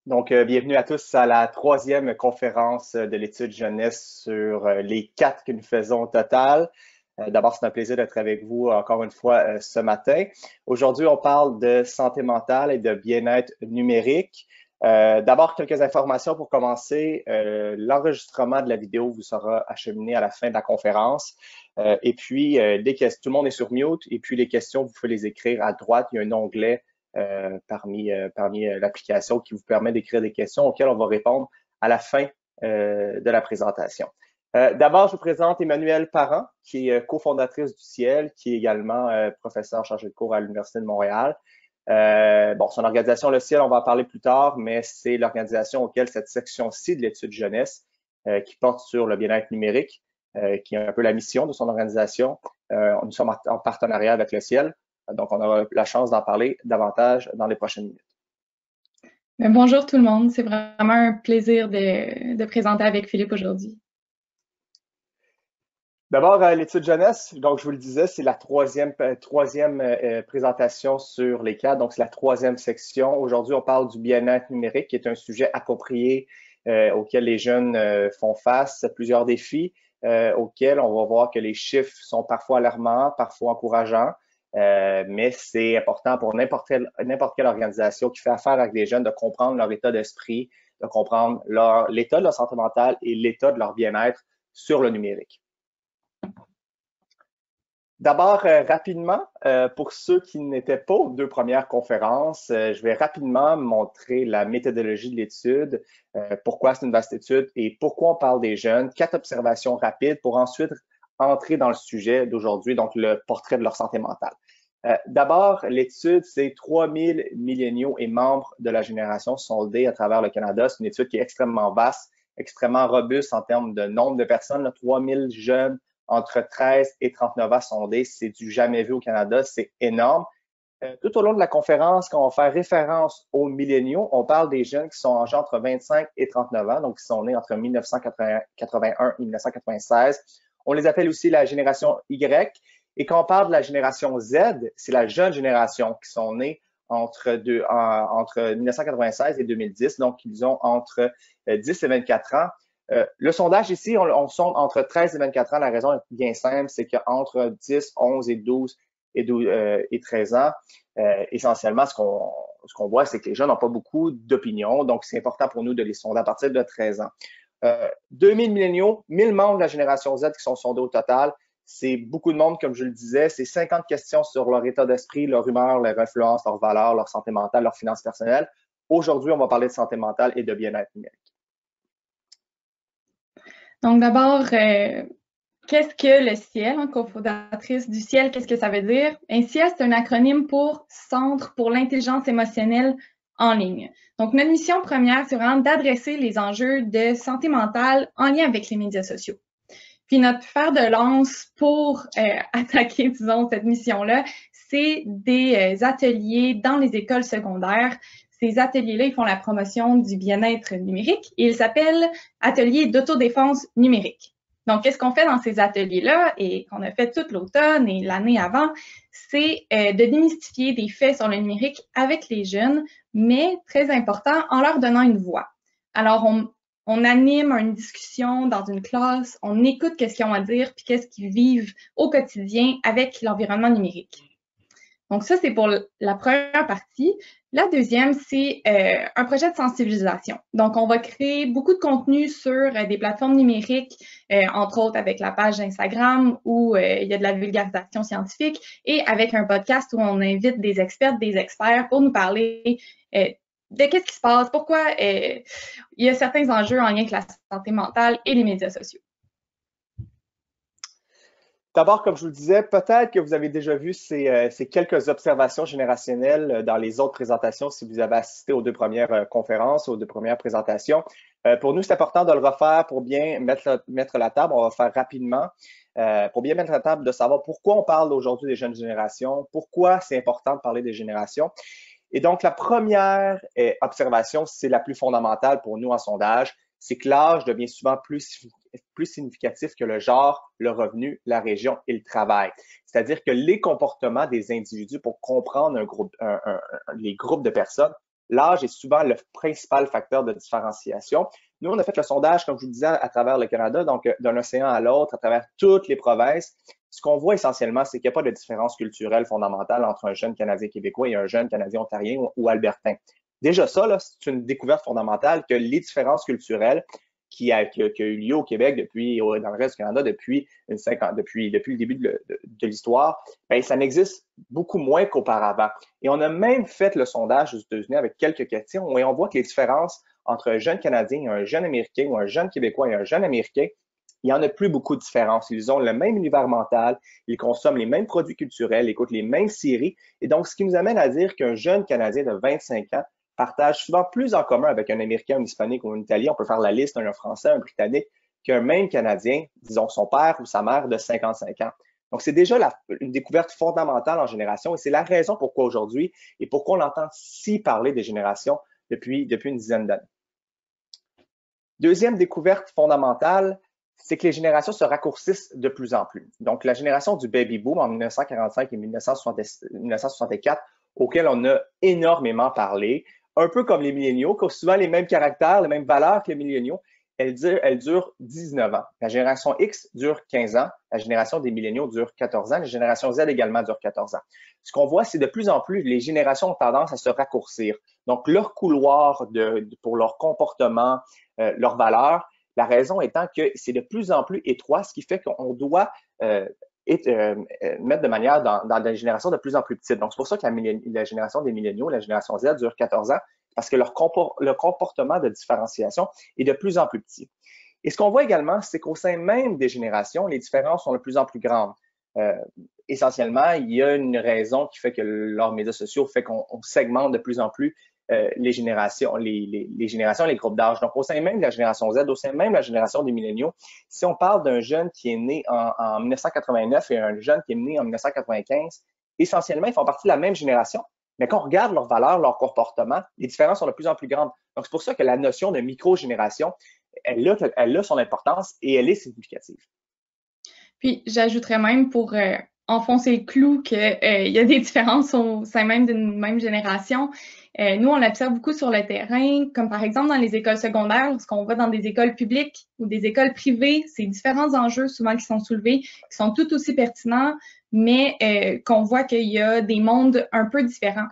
Bienvenue à tous à la troisième conférence de l'étude jeunesse sur les quatre que nous faisons au total. D'abord, c'est un plaisir d'être avec vous encore une fois ce matin. Aujourd'hui, on parle de santé mentale et de bien-être numérique. D'abord, quelques informations pour commencer. L'enregistrement de la vidéo vous sera acheminé à la fin de la conférence. Tout le monde est sur mute. Et puis, les questions, vous pouvez les écrire à droite. Il y a un onglet parmi l'application qui vous permet d'écrire des questions auxquelles on va répondre à la fin de la présentation. D'abord, je vous présente Emmanuelle Parent, qui est cofondatrice du Ciel, qui est également professeure chargée de cours à l'Université de Montréal. Son organisation, le Ciel, on va en parler plus tard, mais c'est l'organisation auquel cette section-ci de l'étude jeunesse, qui porte sur le bien-être numérique, qui est un peu la mission de son organisation. Nous sommes en partenariat avec le Ciel. Donc, on aura la chance d'en parler davantage dans les prochaines minutes. Bonjour tout le monde, c'est vraiment un plaisir de présenter avec Philippe aujourd'hui. D'abord, l'étude jeunesse, donc je vous le disais, c'est la troisième présentation sur les cas, donc c'est la troisième section. Aujourd'hui, on parle du bien-être numérique, qui est un sujet approprié auquel les jeunes font face, plusieurs défis auxquels on va voir que les chiffres sont parfois alarmants, parfois encourageants. Mais c'est important pour n'importe quelle organisation qui fait affaire avec des jeunes de comprendre leur état d'esprit, de comprendre l'état de leur santé mentale et l'état de leur bien-être sur le numérique. D'abord, rapidement, pour ceux qui n'étaient pas aux deux premières conférences, je vais rapidement montrer la méthodologie de l'étude, pourquoi c'est une vaste étude et pourquoi on parle des jeunes, 4 observations rapides pour ensuite entrer dans le sujet d'aujourd'hui, donc le portrait de leur santé mentale. D'abord, l'étude, c'est 3000 milléniaux et membres de la génération sondée à travers le Canada. C'est une étude qui est extrêmement vaste, extrêmement robuste en termes de nombre de personnes, 3000 jeunes entre 13 et 39 ans sondés. C'est du jamais vu au Canada, c'est énorme. Tout au long de la conférence, quand on fait référence aux milléniaux, on parle des jeunes qui sont âgés entre 25 et 39 ans, donc qui sont nés entre 1981 et 1996. On les appelle aussi la génération Y. Et quand on parle de la génération Z, c'est la jeune génération qui sont nés entre 1996 et 2010, donc ils ont entre 10 et 24 ans. Le sondage ici, on sonde entre 13 et 24 ans. La raison est bien simple, c'est qu'entre 10, 11 et 12 et 13 ans, essentiellement, ce qu'on voit, c'est que les jeunes n'ont pas beaucoup d'opinion. Donc, c'est important pour nous de les sonder à partir de 13 ans. 2000 milléniaux, 1000 membres de la génération Z qui sont sondés au total. C'est beaucoup de monde, comme je le disais. C'est 50 questions sur leur état d'esprit, leur humeur, leur influence, leurs valeurs, leur santé mentale, leurs finances personnelles. Aujourd'hui, on va parler de santé mentale et de bien-être numérique. Donc d'abord, qu'est-ce que le Ciel, cofondatrice du Ciel, qu'est-ce que ça veut dire? Un Ciel, c'est un acronyme pour Centre pour l'intelligence émotionnelle en ligne. Donc notre mission première, c'est vraiment d'adresser les enjeux de santé mentale en lien avec les médias sociaux. Puis notre fer de lance pour attaquer, disons, cette mission-là, c'est des ateliers dans les écoles secondaires. Ces ateliers-là, ils font la promotion du bien-être numérique et ils s'appellent Ateliers d'autodéfense numérique. Donc, qu'est-ce qu'on fait dans ces ateliers-là et qu'on a fait toute l'automne et l'année avant, c'est de démystifier des faits sur le numérique avec les jeunes, mais très important, en leur donnant une voix. Alors, on anime une discussion dans une classe, on écoute qu'est-ce qu'ils ont à dire puis qu'est-ce qu'ils vivent au quotidien avec l'environnement numérique. Donc ça, c'est pour la première partie. La deuxième, c'est un projet de sensibilisation. Donc, on va créer beaucoup de contenu sur des plateformes numériques, entre autres avec la page Instagram où il y a de la vulgarisation scientifique et avec un podcast où on invite des expertes, des experts pour nous parler de qu'est-ce qui se passe, pourquoi il y a certains enjeux en lien avec la santé mentale et les médias sociaux. D'abord, comme je vous le disais, peut-être que vous avez déjà vu ces quelques observations générationnelles dans les autres présentations si vous avez assisté aux deux premières conférences, aux deux premières présentations. Pour nous, c'est important de le refaire pour bien mettre la table. On va faire rapidement. Pour bien mettre la table, de savoir pourquoi on parle aujourd'hui des jeunes générations, pourquoi c'est important de parler des générations. Et donc, la première observation, c'est la plus fondamentale pour nous en sondage, c'est que l'âge devient souvent plus significatif que le genre, le revenu, la région et le travail. C'est-à-dire que les comportements des individus pour comprendre les groupes de personnes l'âge est souvent le principal facteur de différenciation. Nous, on a fait le sondage, comme je vous disais, à travers le Canada, donc d'un océan à l'autre, à travers toutes les provinces. Ce qu'on voit essentiellement, c'est qu'il n'y a pas de différence culturelle fondamentale entre un jeune Canadien québécois et un jeune Canadien ontarien ou albertain. Déjà ça, c'est une découverte fondamentale que les différences culturelles qui a eu lieu au Québec dans le reste du Canada depuis le début de l'histoire, ben, ça n'existe beaucoup moins qu'auparavant. Et on a même fait le sondage aux États-Unis avec quelques questions et on voit que les différences entre un jeune Canadien et un jeune Américain ou un jeune Québécois et un jeune Américain, il n'y en a plus beaucoup de différences. Ils ont le même univers mental, ils consomment les mêmes produits culturels, ils écoutent les mêmes séries. Et donc, ce qui nous amène à dire qu'un jeune Canadien de 25 ans partagent souvent plus en commun avec un Américain, un Hispanique ou un Italien, on peut faire la liste, un Français, un Britannique, qu'un même Canadien, disons son père ou sa mère de 55 ans. Donc, c'est déjà une découverte fondamentale en génération et c'est la raison pourquoi aujourd'hui et pourquoi on entend si parler des générations depuis une dizaine d'années. Deuxième découverte fondamentale, c'est que les générations se raccourcissent de plus en plus. Donc, la génération du baby boom en 1945 et 1964, auquel on a énormément parlé, un peu comme les milléniaux, qui ont souvent les mêmes caractères, les mêmes valeurs que les milléniaux, elle dure 19 ans. La génération X dure 15 ans, la génération des milléniaux dure 14 ans, la génération Z également dure 14 ans. Ce qu'on voit, c'est de plus en plus, les générations ont tendance à se raccourcir. Donc, leur couloir pour leur comportement, leurs valeurs, la raison étant que c'est de plus en plus étroit, ce qui fait qu'on doit mettre de manière dans des générations de plus en plus petites. Donc, c'est pour ça que la génération des milléniaux, la génération Z dure 14 ans, parce que leur comportement de différenciation est de plus en plus petit. Et ce qu'on voit également, c'est qu'au sein même des générations, les différences sont de plus en plus grandes. Essentiellement, il y a une raison qui fait que leurs médias sociaux fait qu'on segmente de plus en plus les générations, les groupes d'âge. Donc, au sein même de la génération Z, au sein même de la génération des milléniaux, si on parle d'un jeune qui est né en 1989 et un jeune qui est né en 1995, essentiellement, ils font partie de la même génération. Mais quand on regarde leurs valeurs, leur comportement, les différences sont de plus en plus grandes. Donc, c'est pour ça que la notion de micro-génération, elle a son importance et elle est significative. Puis, j'ajouterais même pour enfoncer le clou qu'il y a des différences au sein même d'une même génération. Nous, on l'observe beaucoup sur le terrain, comme par exemple dans les écoles secondaires, lorsqu'on va dans des écoles publiques ou des écoles privées, c'est différents enjeux souvent qui sont soulevés, qui sont tout aussi pertinents, mais qu'on voit qu'il y a des mondes un peu différents.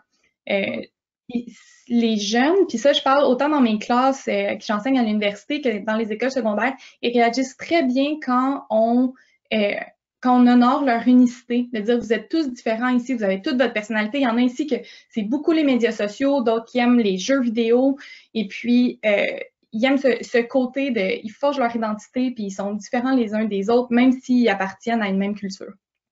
Les jeunes, puis ça, je parle autant dans mes classes que j'enseigne à l'université que dans les écoles secondaires, ils réagissent très bien quand on honore leur unicité, de dire vous êtes tous différents ici, vous avez toute votre personnalité. Il y en a ici que c'est beaucoup les médias sociaux, d'autres qui aiment les jeux vidéo, et puis ils aiment ce côté ils forgent leur identité, puis ils sont différents les uns des autres, même s'ils appartiennent à une même culture.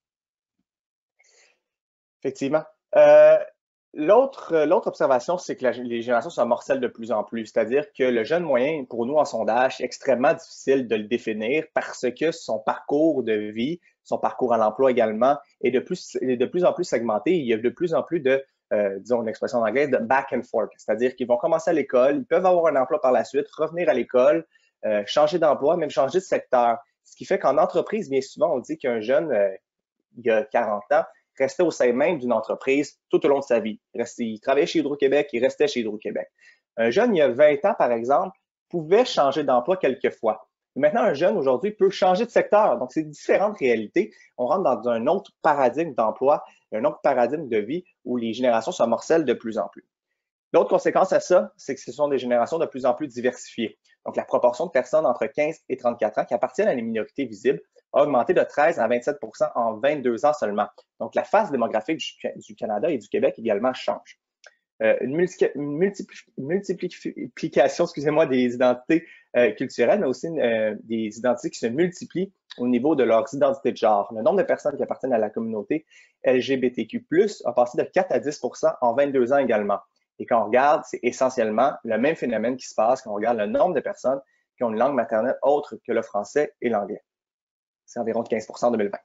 Effectivement. L'autre observation, c'est que les générations se morcellent de plus en plus. C'est-à-dire que le jeune moyen, pour nous en sondage, c'est extrêmement difficile de le définir parce que son parcours de vie, son parcours à l'emploi également, est de plus en plus segmenté. Il y a de plus en plus disons une expression en anglais, de back and forth. C'est-à-dire qu'ils vont commencer à l'école, ils peuvent avoir un emploi par la suite, revenir à l'école, changer d'emploi, même changer de secteur. Ce qui fait qu'en entreprise, bien souvent, on dit qu'un jeune, il y a 40 ans, restait au sein même d'une entreprise tout au long de sa vie. Il travaillait chez Hydro-Québec, il restait chez Hydro-Québec. Un jeune, il y a 20 ans, par exemple, pouvait changer d'emploi quelquefois. Maintenant, un jeune, aujourd'hui, peut changer de secteur. Donc, c'est différentes réalités. On rentre dans un autre paradigme d'emploi, un autre paradigme de vie où les générations se morcellent de plus en plus. L'autre conséquence à ça, c'est que ce sont des générations de plus en plus diversifiées. Donc, la proportion de personnes entre 15 et 34 ans qui appartiennent à les minorités visibles a augmenté de 13 à 27 en 22 ans seulement. Donc, la face démographique du Canada et du Québec également change. Une multiplication, excusez-moi, des identités culturelles, mais aussi des identités qui se multiplient au niveau de leurs identités de genre. Le nombre de personnes qui appartiennent à la communauté LGBTQ+, a passé de 4 à 10 en 22 ans également. Et quand on regarde, c'est essentiellement le même phénomène qui se passe quand on regarde le nombre de personnes qui ont une langue maternelle autre que le français et l'anglais. C'est environ 15 en 2020.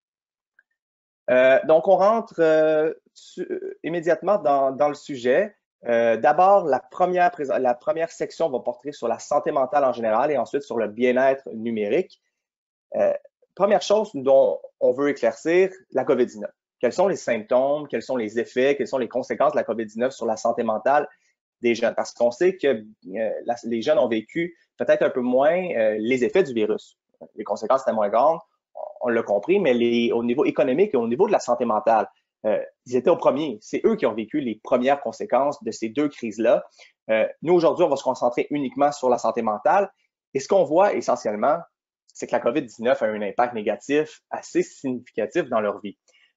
Donc, on rentre immédiatement dans le sujet. D'abord, la première section va porter sur la santé mentale en général et ensuite sur le bien-être numérique. Première chose dont on veut éclaircir, la COVID-19. Quels sont les symptômes, quels sont les effets, quelles sont les conséquences de la COVID-19 sur la santé mentale des jeunes, parce qu'on sait que les jeunes ont vécu peut-être un peu moins les effets du virus. Les conséquences étaient moins grandes, on l'a compris, mais au niveau économique et au niveau de la santé mentale, ils étaient au premier. C'est eux qui ont vécu les premières conséquences de ces deux crises-là. Nous, aujourd'hui, on va se concentrer uniquement sur la santé mentale. Et ce qu'on voit essentiellement, c'est que la COVID-19 a un impact négatif assez significatif dans leur vie.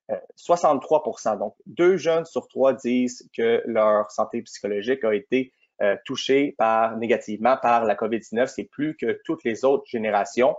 63%, donc 2 jeunes sur 3 disent que leur santé psychologique a été touchée négativement par la COVID-19. C'est plus que toutes les autres générations.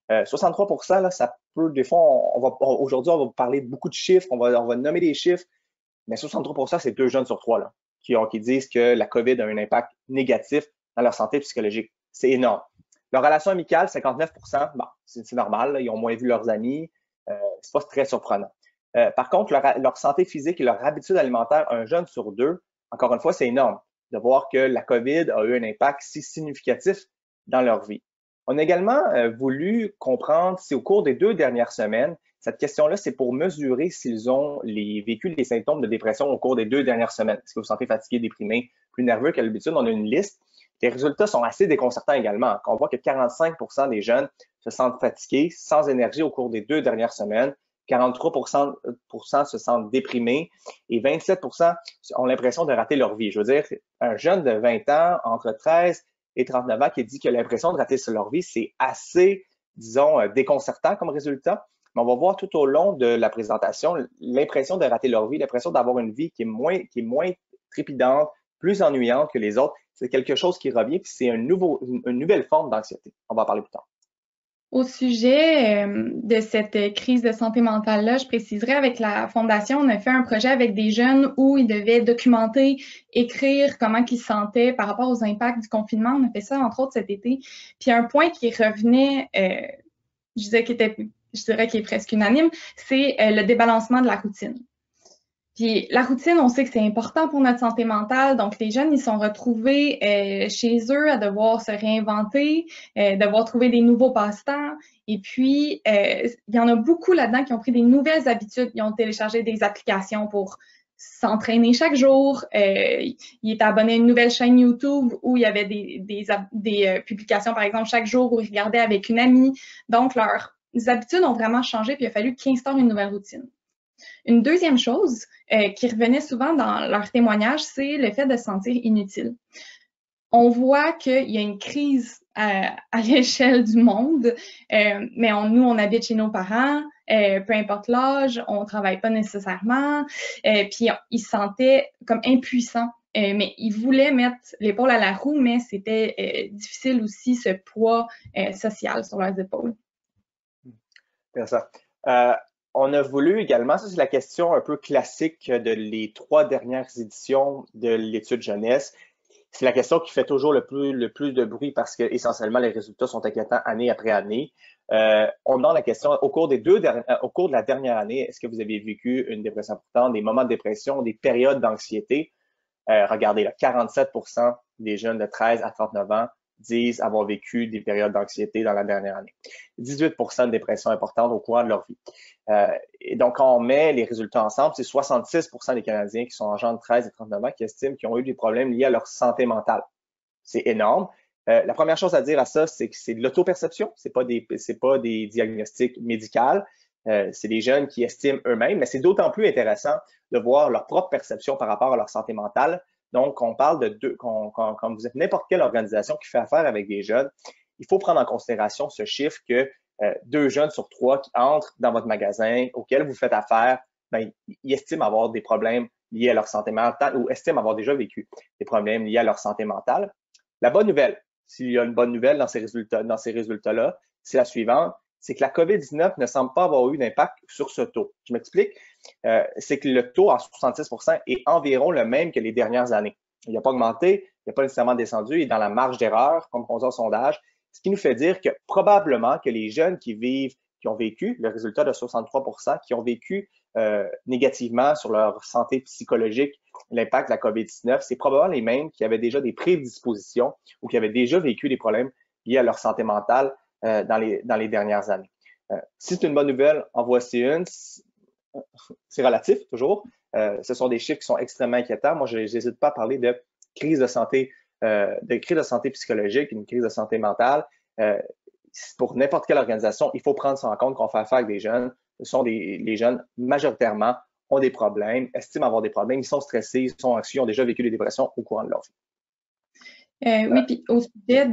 63%, là, ça peut, des fois, aujourd'hui, on va parler de beaucoup de chiffres, on va nommer des chiffres, mais 63%, c'est 2 jeunes sur 3 là, qui disent que la COVID a un impact négatif dans leur santé psychologique. C'est énorme. Leur relation amicale, 59%, bon, c'est normal, là, ils ont moins vu leurs amis, c'est pas très surprenant. Par contre, leur santé physique et leur habitude alimentaire, un jeune sur 2, encore une fois, c'est énorme de voir que la COVID a eu un impact si significatif dans leur vie. On a également voulu comprendre si au cours des 2 dernières semaines, cette question-là, c'est pour mesurer s'ils ont vécu les symptômes de dépression au cours des 2 dernières semaines. Est-ce que vous vous sentez fatigué, déprimé, plus nerveux qu'à l'habitude? On a une liste. Les résultats sont assez déconcertants également. On voit que 45% des jeunes se sentent fatigués, sans énergie au cours des 2 dernières semaines. 43% se sentent déprimés et 27% ont l'impression de rater leur vie. Je veux dire, un jeune de 20 ans, entre 13 et 39 ans, qui dit qu'il a l'impression de rater leur vie, c'est assez, disons, déconcertant comme résultat. Mais on va voir tout au long de la présentation l'impression de rater leur vie, l'impression d'avoir une vie qui est moins trépidante, plus ennuyante que les autres. C'est quelque chose qui revient, puis c'est une nouvelle forme d'anxiété. On va en parler plus tard. Au sujet de cette crise de santé mentale-là, je préciserai avec la Fondation, on a fait un projet avec des jeunes où ils devaient documenter, écrire comment ils se sentaient par rapport aux impacts du confinement. On a fait ça, entre autres, cet été. Puis un point qui revenait, je dirais qu'il est presque unanime, c'est le débalancement de la routine. Puis la routine, on sait que c'est important pour notre santé mentale. Donc, les jeunes, ils sont retrouvés chez eux à devoir se réinventer, devoir trouver des nouveaux passe-temps. Et puis, il y en a beaucoup là-dedans qui ont pris des nouvelles habitudes. Ils ont téléchargé des applications pour s'entraîner chaque jour. Ils étaient abonnés à une nouvelle chaîne YouTube où il y avait des publications, par exemple, chaque jour où ils regardaient avec une amie. Donc, leurs habitudes ont vraiment changé, puis il a fallu qu'ils instaurent une nouvelle routine. Une deuxième chose qui revenait souvent dans leurs témoignages, c'est le fait de se sentir inutile. On voit qu'il y a une crise à l'échelle du monde, mais nous, on habite chez nos parents, peu importe l'âge, on ne travaille pas nécessairement, puis ils se sentaient comme impuissants. Mais ils voulaient mettre l'épaule à la roue, mais c'était difficile aussi, ce poids social sur leurs épaules. Bien ça. On a voulu également, ça c'est la question un peu classique de les 3 dernières éditions de l'étude jeunesse. C'est la question qui fait toujours le plus de bruit parce que essentiellement les résultats sont inquiétants année après année. On demande la question au cours de la dernière année, est-ce que vous avez vécu une dépression importante, des moments de dépression, des périodes d'anxiété? Regardez là, 47% des jeunes de 13 à 39 ans disent avoir vécu des périodes d'anxiété dans la dernière année. 18% de dépression importante au cours de leur vie. Et donc, quand on met les résultats ensemble, c'est 66% des Canadiens qui sont en genre de 13 et 39 ans qui estiment qu'ils ont eu des problèmes liés à leur santé mentale. C'est énorme. La première chose à dire à ça, c'est que c'est de l'autoperception. C'est pas des diagnostics médicaux. C'est des jeunes qui estiment eux-mêmes, mais c'est d'autant plus intéressant de voir leur propre perception par rapport à leur santé mentale. Donc, on parle de deux, quand vous êtes n'importe quelle organisation qui fait affaire avec des jeunes, il faut prendre en considération ce chiffre que 2 jeunes sur 3 qui entrent dans votre magasin auquel vous faites affaire, ben, ils estiment avoir des problèmes liés à leur santé mentale ou estiment avoir déjà vécu des problèmes liés à leur santé mentale. La bonne nouvelle, s'il y a une bonne nouvelle dans ces résultats-là, c'est la suivante, c'est que la COVID-19 ne semble pas avoir eu d'impact sur ce taux. Je m'explique. C'est que le taux à 66% est environ le même que les dernières années. Il n'a pas augmenté, il n'a pas nécessairement descendu, il est dans la marge d'erreur, comme on dit au sondage, ce qui nous fait dire que probablement que les jeunes qui ont vécu, le résultat de 63%, qui ont vécu négativement sur leur santé psychologique, l'impact de la COVID-19, c'est probablement les mêmes qui avaient déjà des prédispositions ou qui avaient déjà vécu des problèmes liés à leur santé mentale dans les dernières années. Si c'est une bonne nouvelle, en voici une. C'est relatif, toujours. Ce sont des chiffres qui sont extrêmement inquiétants. Moi, je n'hésite pas à parler de crise de santé, psychologique, une crise de santé mentale, pour n'importe quelle organisation, il faut prendre ça en compte qu'on fait affaire avec des jeunes. Les jeunes, majoritairement, ont des problèmes, estiment avoir des problèmes, ils sont stressés, ils sont anxieux, ils ont déjà vécu des dépressions au courant de leur vie. Oui, puis au sujet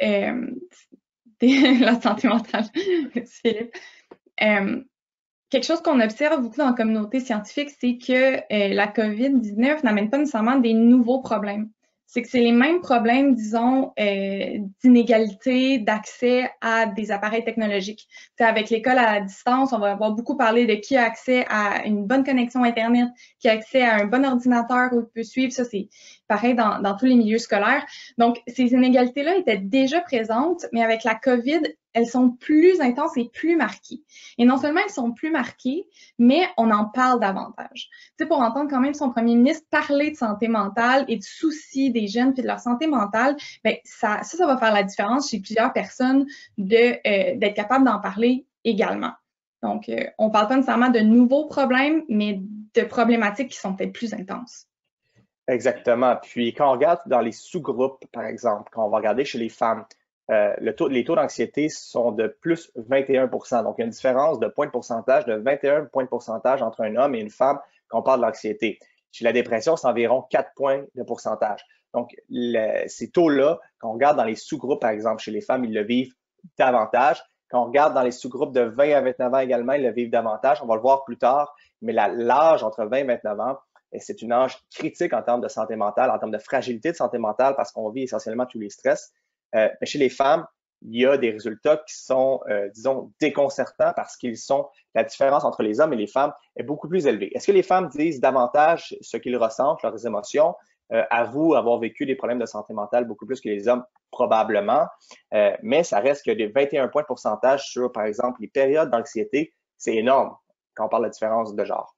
de la santé mentale, Philippe, quelque chose qu'on observe beaucoup dans la communauté scientifique, c'est que la COVID-19 n'amène pas nécessairement des nouveaux problèmes. C'est que c'est les mêmes problèmes, disons, d'inégalité, d'accès à des appareils technologiques. T'sais, avec l'école à distance, on va avoir beaucoup parlé de qui a accès à une bonne connexion Internet, qui a accès à un bon ordinateur où il peut suivre. Ça, c'est pareil dans tous les milieux scolaires. Donc, ces inégalités-là étaient déjà présentes, mais avec la COVID, elles sont plus intenses et plus marquées. Et non seulement elles sont plus marquées, mais on en parle davantage. Tu sais, pour entendre quand même son premier ministre parler de santé mentale et de soucis des jeunes puis de leur santé mentale, ben ça va faire la différence chez plusieurs personnes d'être capable d'en parler également. Donc, on parle pas nécessairement de nouveaux problèmes, mais de problématiques qui sont peut-être plus intenses. Exactement. Puis quand on regarde dans les sous-groupes, par exemple, quand on va regarder chez les femmes, les taux d'anxiété sont de plus 21%. Donc, il y a une différence de point de pourcentage de 21 points de pourcentage entre un homme et une femme quand on parle de l'anxiété. Chez la dépression, c'est environ 4 points de pourcentage. Donc, ces taux-là, quand on regarde dans les sous-groupes, par exemple, chez les femmes, ils le vivent davantage. Quand on regarde dans les sous-groupes de 20 à 29 ans également, ils le vivent davantage. On va le voir plus tard, mais l'âge entre 20 et 29 ans, c'est une âge critique en termes de santé mentale, en termes de fragilité de santé mentale, parce qu'on vit essentiellement tous les stress. Mais chez les femmes, il y a des résultats qui sont, disons, déconcertants parce la différence entre les hommes et les femmes est beaucoup plus élevée. Est-ce que les femmes disent davantage ce qu'ils ressentent, leurs émotions, avouent avoir vécu des problèmes de santé mentale beaucoup plus que les hommes? Probablement, mais ça reste que des 21 points de pourcentage sur, par exemple, les périodes d'anxiété, c'est énorme quand on parle de différence de genre.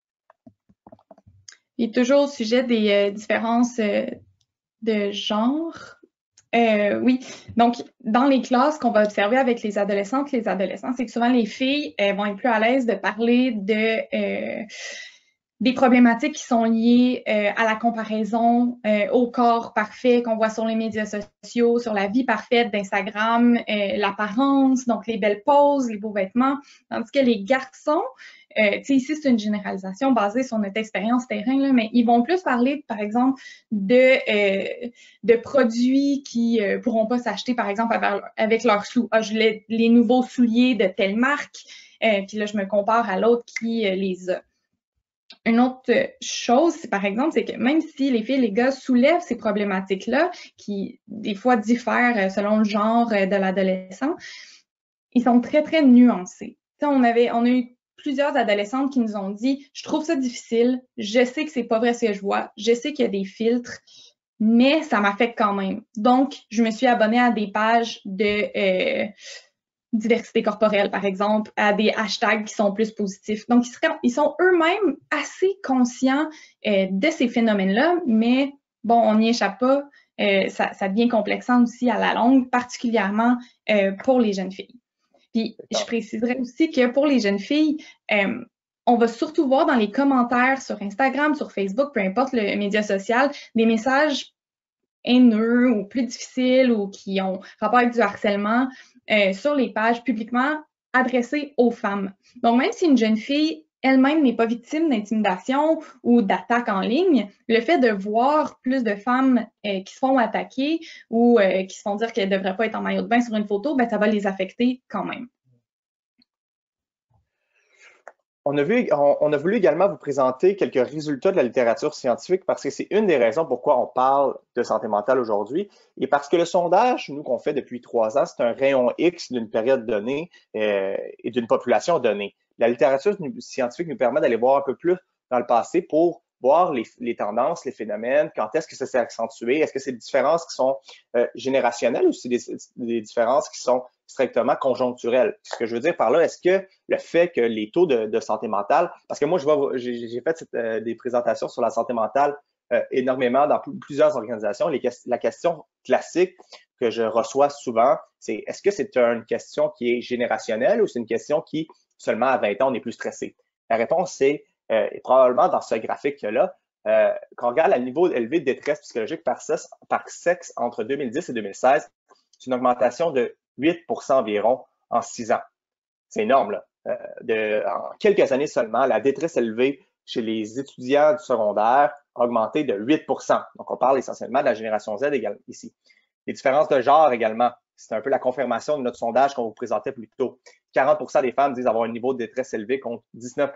Et toujours au sujet des différences de genre, oui, donc dans les classes qu'on va observer avec les adolescentes, les adolescents, c'est que souvent les filles vont être plus à l'aise de parler des problématiques qui sont liées à la comparaison, au corps parfait qu'on voit sur les médias sociaux, sur la vie parfaite d'Instagram, l'apparence, donc les belles poses, les beaux vêtements, tandis que les garçons, tu sais, ici, c'est une généralisation basée sur notre expérience terrain, là, mais ils vont plus parler, par exemple, de produits qui pourront pas s'acheter, par exemple, avec leurs sous. Ah, les nouveaux souliers de telle marque, puis là, je me compare à l'autre qui les a. Une autre chose, par exemple, c'est que même si les filles et les gars soulèvent ces problématiques-là, qui des fois diffèrent selon le genre de l'adolescent, ils sont très, très nuancés. On a eu plusieurs adolescentes qui nous ont dit « Je trouve ça difficile, je sais que c'est pas vrai ce que je vois, je sais qu'il y a des filtres, mais ça m'affecte quand même. » Donc, je me suis abonnée à des pages de diversité corporelle, par exemple, à des hashtags qui sont plus positifs. Donc, ils sont eux-mêmes assez conscients de ces phénomènes-là, mais bon, on n'y échappe pas. Ça devient complexant aussi à la longue, particulièrement pour les jeunes filles. Puis, je préciserais aussi que pour les jeunes filles, on va surtout voir dans les commentaires sur Instagram, sur Facebook, peu importe le média social, des messages haineux ou plus difficiles ou qui ont rapport avec du harcèlement sur les pages publiquement adressées aux femmes. Donc, même si une jeune fille elle-même n'est pas victime d'intimidation ou d'attaque en ligne, le fait de voir plus de femmes qui se font attaquer ou qui se font dire qu'elles ne devraient pas être en maillot de bain sur une photo, ben, ça va les affecter quand même. On a voulu également vous présenter quelques résultats de la littérature scientifique parce que c'est une des raisons pourquoi on parle de santé mentale aujourd'hui et parce que le sondage, nous, qu'on fait depuis 3 ans, c'est un rayon X d'une période donnée et d'une population donnée. La littérature scientifique nous permet d'aller voir un peu plus dans le passé pour voir les tendances, les phénomènes, quand est-ce que ça s'est accentué, est-ce que c'est des différences qui sont générationnelles ou c'est des différences qui sont strictement conjoncturelles. Ce que je veux dire par là, est-ce que le fait que les taux de santé mentale, parce que moi, j'ai fait des présentations sur la santé mentale énormément dans plusieurs organisations. La question classique que je reçois souvent, c'est est-ce que c'est une question qui est générationnelle ou c'est une question qui, seulement à 20 ans, on est plus stressé? La réponse, c'est probablement dans ce graphique-là, quand on regarde le niveau élevé de détresse psychologique par sexe entre 2010 et 2016, c'est une augmentation de 8 environ en 6 ans. C'est énorme, là. En quelques années seulement, la détresse élevée chez les étudiants du secondaire a augmenté de 8 Donc, on parle essentiellement de la génération Z également, ici. Les différences de genre également, c'est un peu la confirmation de notre sondage qu'on vous présentait plus tôt. 40 des femmes disent avoir un niveau de détresse élevé contre 19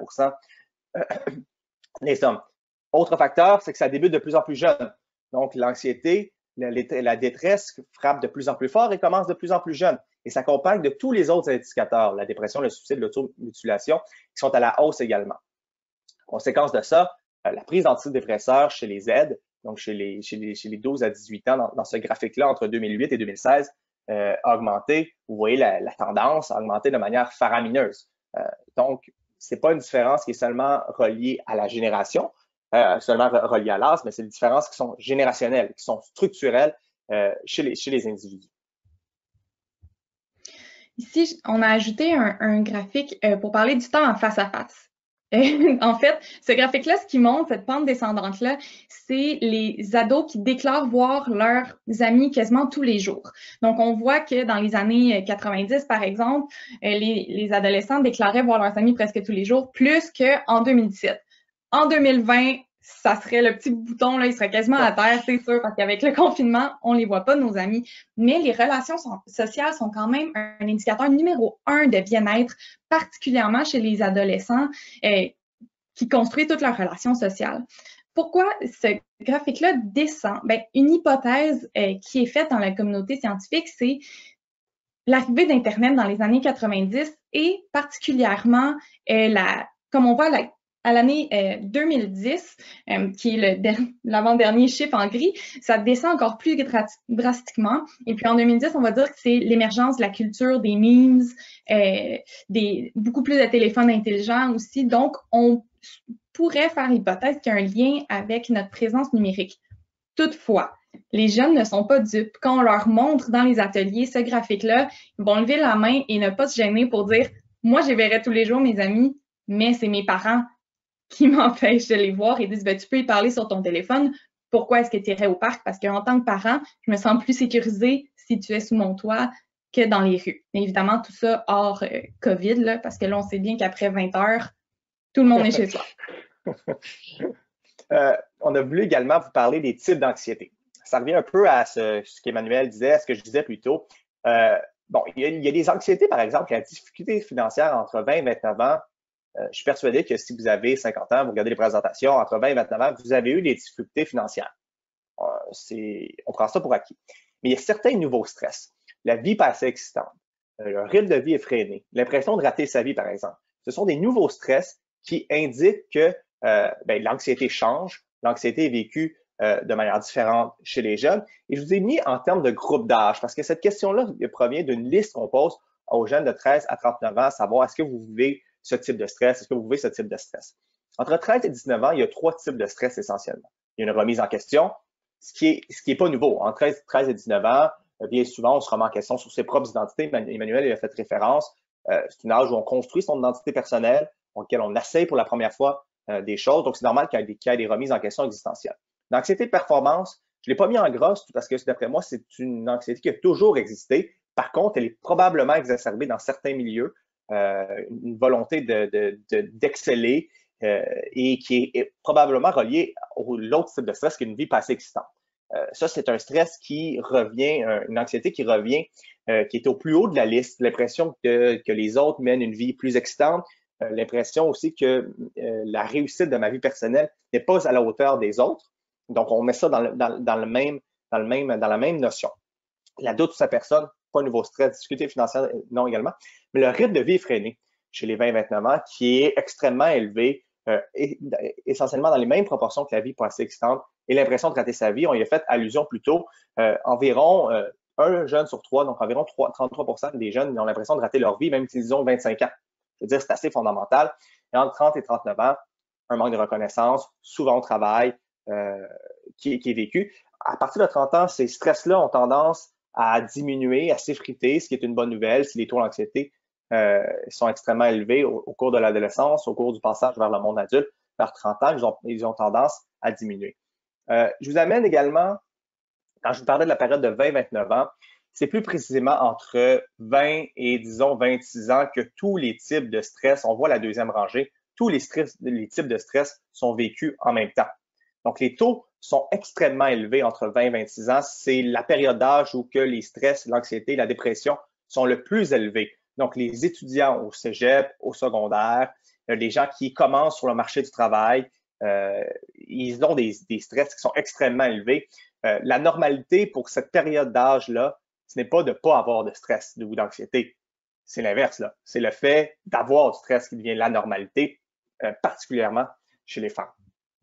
des hommes. Autre facteur, c'est que ça débute de plus en plus jeune. Donc, l'anxiété, la détresse frappe de plus en plus fort et commence de plus en plus jeune. Et s'accompagne de tous les autres indicateurs, la dépression, le suicide, l'automutilation, qui sont à la hausse également. Conséquence de ça, la prise d'antidépresseurs chez les Z, donc chez les 12 à 18 ans, dans ce graphique-là, entre 2008 et 2016, a augmenté. Vous voyez la tendance a augmenté de manière faramineuse. Donc, c'est pas une différence qui est seulement reliée à la génération, seulement reliée à l'âge, mais c'est des différences qui sont générationnelles, qui sont structurelles chez les individus. Ici, on a ajouté un graphique pour parler du temps en face à face. En fait, ce graphique-là, ce qui montre, cette pente descendante-là, c'est les ados qui déclarent voir leurs amis quasiment tous les jours. Donc, on voit que dans les années 90, par exemple, les adolescents déclaraient voir leurs amis presque tous les jours, plus qu'en 2017. En 2020, ça serait le petit bouton, là, il serait quasiment à terre, c'est sûr, parce qu'avec le confinement, on les voit pas, nos amis. Mais les relations sociales sont quand même un indicateur numéro 1 de bien-être, particulièrement chez les adolescents qui construisent toutes leurs relations sociales. Pourquoi ce graphique-là descend? Bien, une hypothèse qui est faite dans la communauté scientifique, c'est l'arrivée d'Internet dans les années 90 et particulièrement, comme on voit, à l'année 2010, qui est l'avant-dernier chiffre en gris, ça descend encore plus drastiquement. Et puis en 2010, on va dire que c'est l'émergence de la culture des memes, beaucoup plus de téléphones intelligents aussi. Donc, on pourrait faire l'hypothèse qu'il y a un lien avec notre présence numérique. Toutefois, les jeunes ne sont pas dupes. Quand on leur montre dans les ateliers ce graphique-là, ils vont lever la main et ne pas se gêner pour dire « Moi, je verrai tous les jours mes amis, mais c'est mes parents qui m'empêchent de les voir et disent ben, tu peux y parler sur ton téléphone. Pourquoi est-ce que tu irais au parc? Parce qu'en tant que parent, je me sens plus sécurisée si tu es sous mon toit que dans les rues. Mais évidemment, tout ça hors COVID, là, parce que là, on sait bien qu'après 20 heures, tout le monde est chez soi. On a voulu également vous parler des types d'anxiété. Ça revient un peu à ce qu'Emmanuel disait, à ce que je disais plus tôt. Bon, il y a des anxiétés, par exemple, la difficulté financière entre 20 et 29 ans. Je suis persuadé que si vous avez 50 ans, vous regardez les présentations, entre 20 et 29 ans, vous avez eu des difficultés financières. On prend ça pour acquis. Mais il y a certains nouveaux stress. La vie pas assez excitante, le rythme de vie effréné, l'impression de rater sa vie, par exemple. Ce sont des nouveaux stress qui indiquent que l'anxiété change, l'anxiété est vécue de manière différente chez les jeunes. Et je vous ai mis en termes de groupe d'âge, parce que cette question-là provient d'une liste qu'on pose aux jeunes de 13 à 39 ans, à savoir est-ce que vous vivez ce type de stress, est-ce que vous vivez ce type de stress? Entre 13 et 19 ans, il y a 3 types de stress essentiellement. Il y a une remise en question, ce qui est pas nouveau. Entre 13 et 19 ans, bien souvent, on se remet en question sur ses propres identités. Emmanuel a fait référence. C'est un âge où on construit son identité personnelle, auquel on essaye pour la première fois des choses. Donc, c'est normal qu'il y ait des remises en question existentielles. L'anxiété de performance, je ne l'ai pas mis en gros parce que, d'après moi, c'est une anxiété qui a toujours existé. Par contre, elle est probablement exacerbée dans certains milieux. Une volonté d'exceller et qui est probablement reliée à l'autre type de stress qui est une vie pas assez excitante. Ça, c'est un stress qui revient, une anxiété qui revient, qui est au plus haut de la liste, l'impression que les autres mènent une vie plus excitante, l'impression aussi que la réussite de ma vie personnelle n'est pas à la hauteur des autres. Donc, on met ça dans la même notion. La doute sur sa personne, pas un nouveau stress, difficulté financière, non également, mais le rythme de vie effréné chez les 20-29 ans qui est extrêmement élevé, essentiellement dans les mêmes proportions que la vie pas assez excitante et l'impression de rater sa vie. On y a fait allusion plus tôt. Environ un jeune sur 3, donc environ 33% des jeunes ont l'impression de rater leur vie, même s'ils ont 25 ans. Je veux dire, c'est assez fondamental. Et entre 30 et 39 ans, un manque de reconnaissance, souvent au travail, qui est vécu. À partir de 30 ans, ces stress-là ont tendance à diminuer, à s'effriter, ce qui est une bonne nouvelle si les taux d'anxiété sont extrêmement élevés au cours de l'adolescence, au cours du passage vers le monde adulte. vers 30 ans, ils ont tendance à diminuer. Je vous amène également, quand je vous parlais de la période de 20-29 ans, c'est plus précisément entre 20 et, disons, 26 ans que tous les types de stress, on voit la deuxième rangée, tous les types de stress sont vécus en même temps. Donc, les taux sont extrêmement élevés entre 20 et 26 ans. C'est la période d'âge où que les stress, l'anxiété, la dépression sont le plus élevés. Donc, les étudiants au cégep, au secondaire, les gens qui commencent sur le marché du travail, ils ont des stress qui sont extrêmement élevés. La normalité pour cette période d'âge-là, ce n'est pas de ne pas avoir de stress ou d'anxiété. C'est l'inverse, là. C'est le fait d'avoir du stress qui devient la normalité, particulièrement chez les femmes.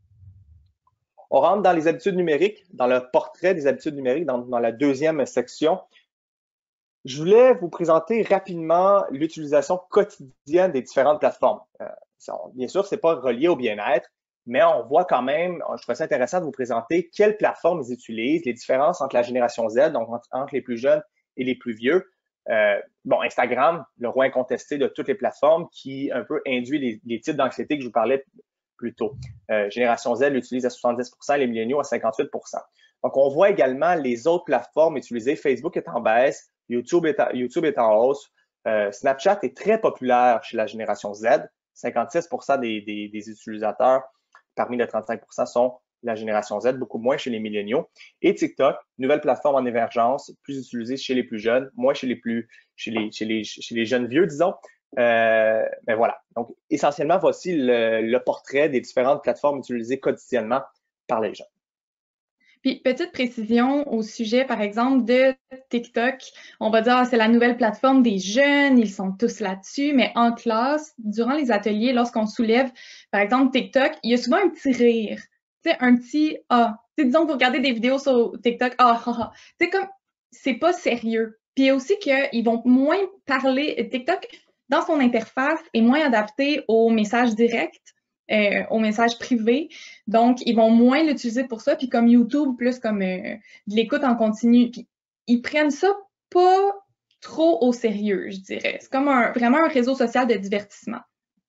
On rentre dans les habitudes numériques, dans le portrait des habitudes numériques, dans la deuxième section. Je voulais vous présenter rapidement l'utilisation quotidienne des différentes plateformes. Bien sûr, ce n'est pas relié au bien-être, mais on voit quand même, je trouvais ça intéressant de vous présenter quelles plateformes ils utilisent, les différences entre la génération Z, donc entre les plus jeunes et les plus vieux. Bon, Instagram, le roi incontesté de toutes les plateformes qui un peu induit les types d'anxiété que je vous parlais plus tôt. Génération Z l'utilise à 70 % et les milléniaux à 58 %. Donc, on voit également les autres plateformes utilisées. Facebook est en baisse, YouTube est en hausse. Snapchat est très populaire chez la génération Z. 56 % des utilisateurs parmi les 35 % sont la génération Z, beaucoup moins chez les milléniaux. Et TikTok, nouvelle plateforme en émergence, plus utilisée chez les plus jeunes, moins chez les jeunes vieux, disons. Mais voilà. Donc, essentiellement, voici le portrait des différentes plateformes utilisées quotidiennement par les jeunes. Puis, petite précision au sujet, par exemple, de TikTok. On va dire, c'est la nouvelle plateforme des jeunes, ils sont tous là-dessus, mais en classe, durant les ateliers, lorsqu'on soulève, par exemple, TikTok, il y a souvent un petit rire, tu sais, un petit « ah ». Disons que vous regardez des vidéos sur TikTok, « ah, ah, ah ». C'est comme, c'est pas sérieux. Puis aussi qu'ils vont moins parler, TikTok, dans son interface, est moins adapté aux messages directs, aux messages privés. Donc, ils vont moins l'utiliser pour ça. Puis comme YouTube, plus comme de l'écoute en continu. Puis ils prennent ça pas trop au sérieux, je dirais. C'est comme vraiment un réseau social de divertissement.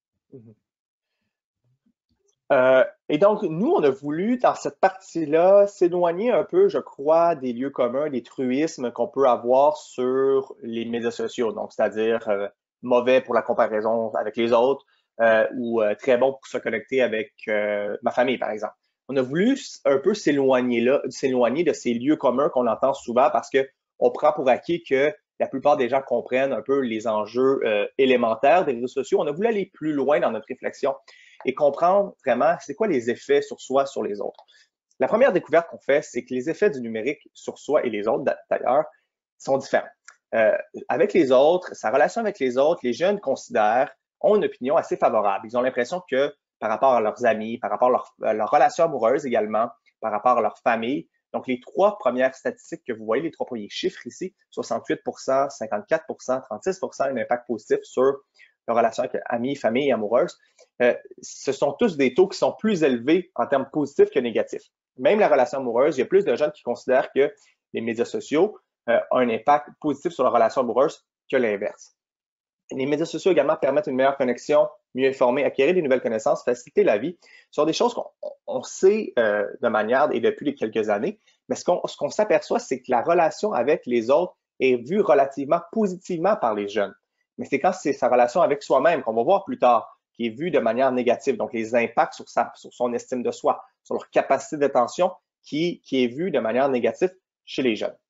Et donc, nous, on a voulu, dans cette partie-là, s'éloigner un peu, je crois, des lieux communs, des truismes qu'on peut avoir sur les médias sociaux. Donc, c'est-à-dire mauvais pour la comparaison avec les autres ou très bon pour se connecter avec ma famille, par exemple. On a voulu un peu s'éloigner de ces lieux communs qu'on entend souvent parce qu'on prend pour acquis que la plupart des gens comprennent un peu les enjeux élémentaires des réseaux sociaux. On a voulu aller plus loin dans notre réflexion et comprendre vraiment c'est quoi les effets sur soi, sur les autres. La première découverte qu'on fait, c'est que les effets du numérique sur soi et les autres, d'ailleurs, sont différents. Avec les autres, sa relation avec les autres, les jeunes ont une opinion assez favorable. Ils ont l'impression que par rapport à leurs amis, par rapport à leur relation amoureuse également, par rapport à leur famille, donc les trois premières statistiques que vous voyez, les trois premiers chiffres ici, 68 %, 54 %, 36 % un impact positif sur leur relation avec amis, famille et amoureuse, ce sont tous des taux qui sont plus élevés en termes positifs que négatifs. Même la relation amoureuse, il y a plus de jeunes qui considèrent que les médias sociaux ont un impact positif sur leur relation amoureuse que l'inverse. Les médias sociaux également permettent une meilleure connexion, mieux informer, acquérir des nouvelles connaissances, faciliter la vie. Ce sont des choses qu'on sait de manière et depuis quelques années, mais ce qu'on s'aperçoit, c'est que la relation avec les autres est vue relativement positivement par les jeunes. Mais c'est quand c'est sa relation avec soi-même, qu'on va voir plus tard, qui est vue de manière négative. Donc, les impacts sur son estime de soi, sur leur capacité d'attention, qui est vue de manière négative chez les jeunes.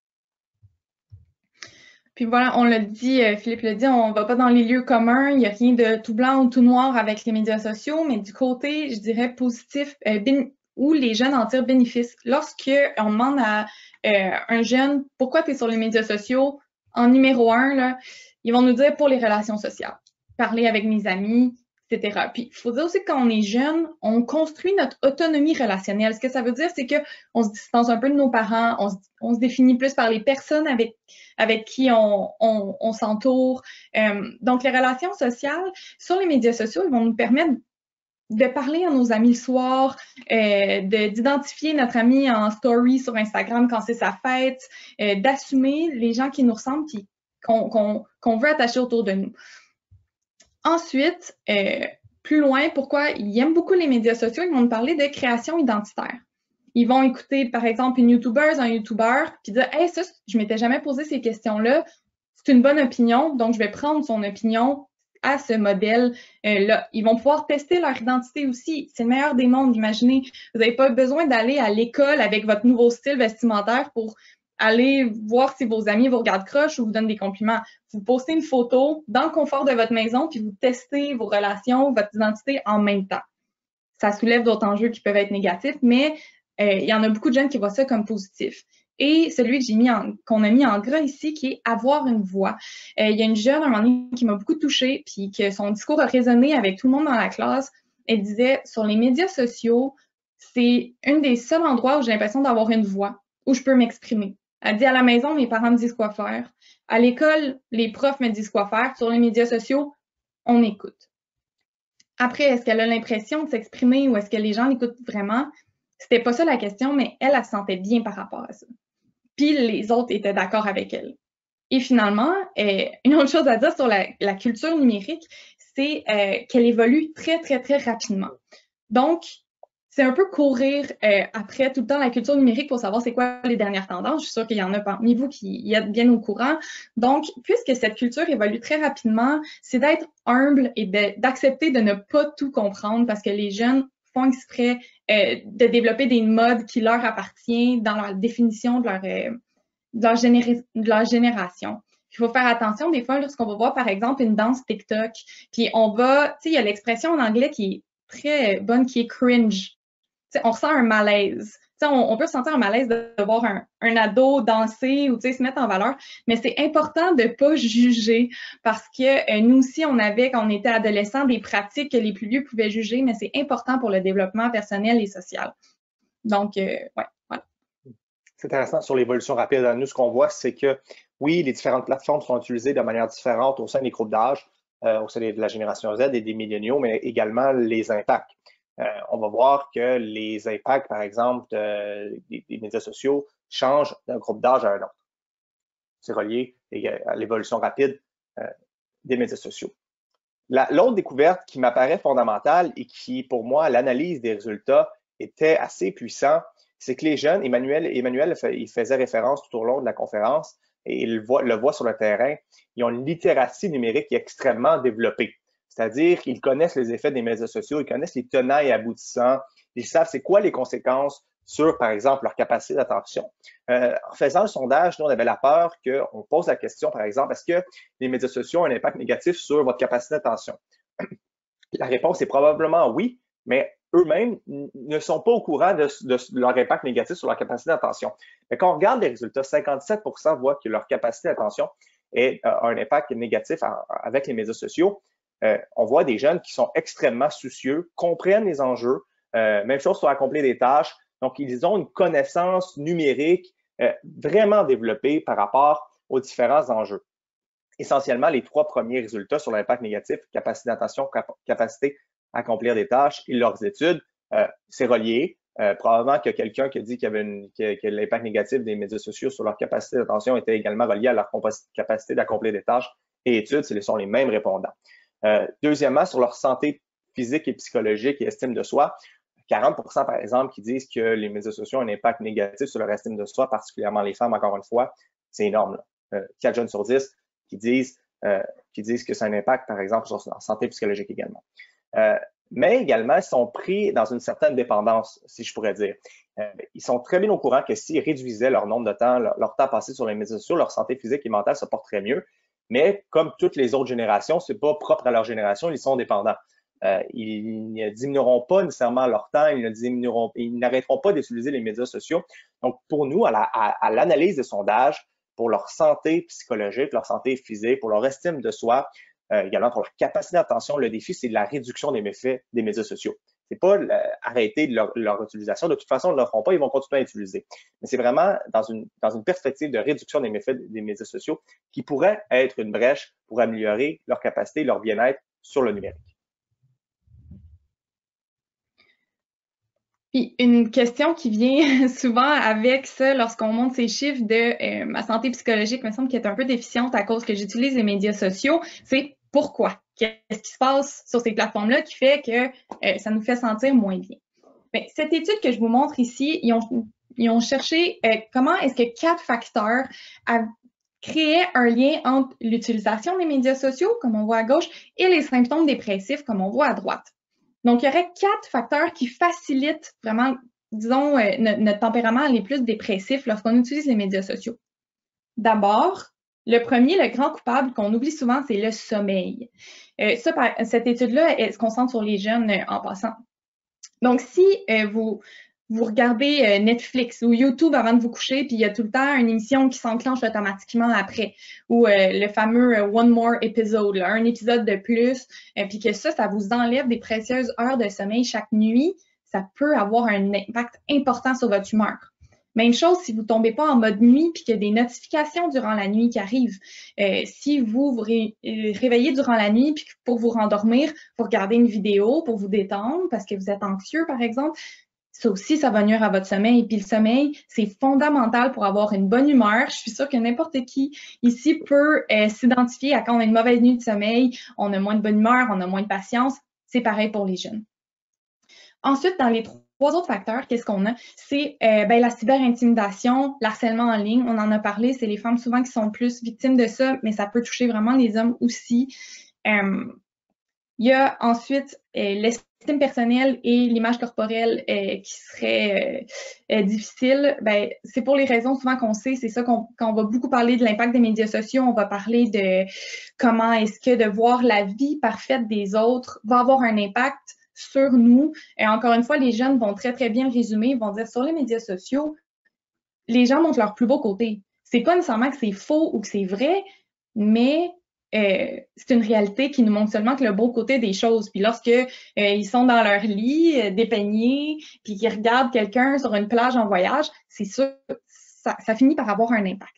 Puis voilà, on l'a dit, Philippe l'a dit, on ne va pas dans les lieux communs, il n'y a rien de tout blanc ou tout noir avec les médias sociaux, mais du côté, je dirais, positif, où les jeunes en tirent bénéfice. Lorsqu'on demande à un jeune « Pourquoi tu es sur les médias sociaux? » En numéro 1, là, ils vont nous dire « Pour les relations sociales. Parler avec mes amis, etc. » Puis, il faut dire aussi que quand on est jeune, on construit notre autonomie relationnelle. Ce que ça veut dire, c'est qu'on se distance un peu de nos parents, on se définit plus par les personnes avec qui on s'entoure. Donc, les relations sociales sur les médias sociaux, ils vont nous permettre de parler à nos amis le soir, d'identifier notre ami en story sur Instagram quand c'est sa fête, d'assumer les gens qui nous ressemblent et qu'on veut attacher autour de nous. Ensuite, plus loin, pourquoi ils aiment beaucoup les médias sociaux, ils vont nous parler de création identitaire. Ils vont écouter, par exemple, une YouTubeuse, un YouTuber, puis dire « Hey, ça, je m'étais jamais posé ces questions-là. C'est une bonne opinion, donc je vais prendre son opinion à ce modèle-là. » Ils vont pouvoir tester leur identité aussi. C'est le meilleur des mondes, imaginez. Vous n'avez pas besoin d'aller à l'école avec votre nouveau style vestimentaire pour aller voir si vos amis vous regardent croche ou vous donnent des compliments. Vous postez une photo dans le confort de votre maison, puis vous testez vos relations, votre identité en même temps. Ça soulève d'autres enjeux qui peuvent être négatifs, mais il y en a beaucoup de jeunes qui voient ça comme positif. Et celui que qu'on a mis en gras ici, qui est avoir une voix. Il y a une jeune, à un moment donné, qui m'a beaucoup touchée, puis que son discours a résonné avec tout le monde dans la classe. Elle disait, sur les médias sociaux, c'est un des seuls endroits où j'ai l'impression d'avoir une voix, où je peux m'exprimer. Elle dit, à la maison, mes parents me disent quoi faire. À l'école, les profs me disent quoi faire. Sur les médias sociaux, on écoute. Après, est-ce qu'elle a l'impression de s'exprimer ou est-ce que les gens l'écoutent vraiment? C'était pas ça la question, mais elle se sentait bien par rapport à ça. Puis les autres étaient d'accord avec elle. Et finalement, une autre chose à dire sur la culture numérique, c'est qu'elle évolue très, très, très rapidement. Donc, c'est un peu courir après tout le temps la culture numérique pour savoir c'est quoi les dernières tendances. Je suis sûre qu'il y en a parmi vous qui y êtes bien au courant. Donc, puisque cette culture évolue très rapidement, c'est d'être humble et d'accepter de ne pas tout comprendre parce que les jeunes font exprès de développer des modes qui leur appartiennent dans la définition de leur génération. Il faut faire attention des fois lorsqu'on va voir par exemple une danse TikTok, puis on va, tu sais, il y a l'expression en anglais qui est très bonne qui est cringe. T'sais, on ressent un malaise. On peut sentir un malaise de voir un ado danser ou se mettre en valeur, mais c'est important de ne pas juger parce que nous aussi, on avait, quand on était adolescents, des pratiques que les plus vieux pouvaient juger, mais c'est important pour le développement personnel et social. Donc, ouais, voilà. C'est intéressant sur l'évolution rapide. Nous, ce qu'on voit, c'est que oui, les différentes plateformes sont utilisées de manière différente au sein des groupes d'âge, au sein de la génération Z et des milléniaux, mais également les impacts. On va voir que les impacts, par exemple, des médias sociaux changent d'un groupe d'âge à un autre. C'est relié à l'évolution rapide des médias sociaux. L'autre découverte qui m'apparaît fondamentale et qui, pour moi, l'analyse des résultats était assez puissant, c'est que les jeunes, Emmanuel, il faisait référence tout au long de la conférence et il le voit sur le terrain, ils ont une littératie numérique qui est extrêmement développée. C'est-à-dire qu'ils connaissent les effets des médias sociaux, ils connaissent les tenants et aboutissants, ils savent c'est quoi les conséquences sur, par exemple, leur capacité d'attention. En faisant le sondage, nous, on avait la peur qu'on pose la question, par exemple, est-ce que les médias sociaux ont un impact négatif sur votre capacité d'attention? La réponse est probablement oui, mais eux-mêmes ne sont pas au courant de leur impact négatif sur leur capacité d'attention. Mais quand on regarde les résultats, 57% voient que leur capacité d'attention a un impact négatif avec les médias sociaux. On voit des jeunes qui sont extrêmement soucieux, comprennent les enjeux, même chose sur accomplir des tâches. Donc, ils ont une connaissance numérique vraiment développée par rapport aux différents enjeux. Essentiellement, les trois premiers résultats sur l'impact négatif, capacité d'attention, capacité à accomplir des tâches et leurs études, c'est relié. Probablement que quelqu'un qui a dit que l'impact négatif des médias sociaux sur leur capacité d'attention était également relié à leur capacité d'accomplir des tâches et études, ce sont les mêmes répondants. Deuxièmement, sur leur santé physique et psychologique et estime de soi, 40% par exemple qui disent que les médias sociaux ont un impact négatif sur leur estime de soi, particulièrement les femmes, encore une fois, c'est énorme. 4 jeunes sur 10 qui disent que ça a un impact, par exemple, sur leur santé psychologique également. Mais également, ils sont pris dans une certaine dépendance, si je pourrais dire. Ils sont très bien au courant que s'ils réduisaient leur nombre de temps, leur temps passé sur les médias sociaux, leur santé physique et mentale se porterait mieux. Mais comme toutes les autres générations, ce n'est pas propre à leur génération, ils sont dépendants. Ils ne diminueront pas nécessairement leur temps, ils n'arrêteront pas d'utiliser les médias sociaux. Donc, pour nous, à l'analyse des sondages, pour leur santé psychologique, leur santé physique, pour leur estime de soi, également pour leur capacité d'attention, le défi, c'est la réduction des méfaits des médias sociaux. C'est pas arrêter leur utilisation. De toute façon, ils ne le feront pas, ils vont continuer à utiliser. Mais c'est vraiment dans une perspective de réduction des méfaits des médias sociaux qui pourrait être une brèche pour améliorer leur capacité, leur bien-être sur le numérique. Puis une question qui vient souvent avec ça lorsqu'on monte ces chiffres de ma santé psychologique me semble qu'elle est un peu déficiente à cause que j'utilise les médias sociaux, c'est pourquoi? qu'est-ce qui se passe sur ces plateformes-là qui fait que ça nous fait sentir moins bien. Bien, cette étude que je vous montre ici, ils ont cherché comment est-ce que 4 facteurs créaient un lien entre l'utilisation des médias sociaux, comme on voit à gauche, et les symptômes dépressifs, comme on voit à droite. Donc, il y aurait 4 facteurs qui facilitent vraiment, disons, notre tempérament à aller plus dépressif lorsqu'on utilise les médias sociaux. D'abord, le premier, le grand coupable qu'on oublie souvent, c'est le sommeil. Cette étude-là, elle se concentre sur les jeunes en passant. Donc, si vous regardez Netflix ou YouTube avant de vous coucher, puis il y a tout le temps une émission qui s'enclenche automatiquement après, ou le fameux One More Episode, là, un épisode de plus, puis que ça vous enlève des précieuses heures de sommeil chaque nuit, ça peut avoir un impact important sur votre humeur. Même chose si vous tombez pas en mode nuit puis qu'il y a des notifications durant la nuit qui arrivent. Si vous réveillez durant la nuit puis pour vous rendormir, vous regardez une vidéo pour vous détendre parce que vous êtes anxieux, par exemple, ça aussi, ça va nuire à votre sommeil. Puis le sommeil, c'est fondamental pour avoir une bonne humeur. Je suis sûre que n'importe qui ici peut s'identifier à quand on a une mauvaise nuit de sommeil, on a moins de bonne humeur, on a moins de patience. C'est pareil pour les jeunes. Ensuite, dans les 3 autres facteurs, qu'est-ce qu'on a? C'est la cyberintimidation, l'harcèlement en ligne. On en a parlé, c'est les femmes souvent qui sont plus victimes de ça, mais ça peut toucher vraiment les hommes aussi. Il y a ensuite l'estime personnelle et l'image corporelle qui serait difficile. C'est pour les raisons souvent qu'on sait, c'est ça quand on va beaucoup parler de l'impact des médias sociaux, on va parler de comment est-ce que de voir la vie parfaite des autres va avoir un impact sur nous. Et encore une fois, les jeunes vont très, très bien le résumer. Ils vont dire sur les médias sociaux, les gens montrent leur plus beau côté. C'est pas nécessairement que c'est faux ou que c'est vrai, mais c'est une réalité qui nous montre seulement que le beau côté des choses. Puis lorsque ils sont dans leur lit, dépeignés, puis qu'ils regardent quelqu'un sur une plage en voyage, c'est sûr, ça finit par avoir un impact.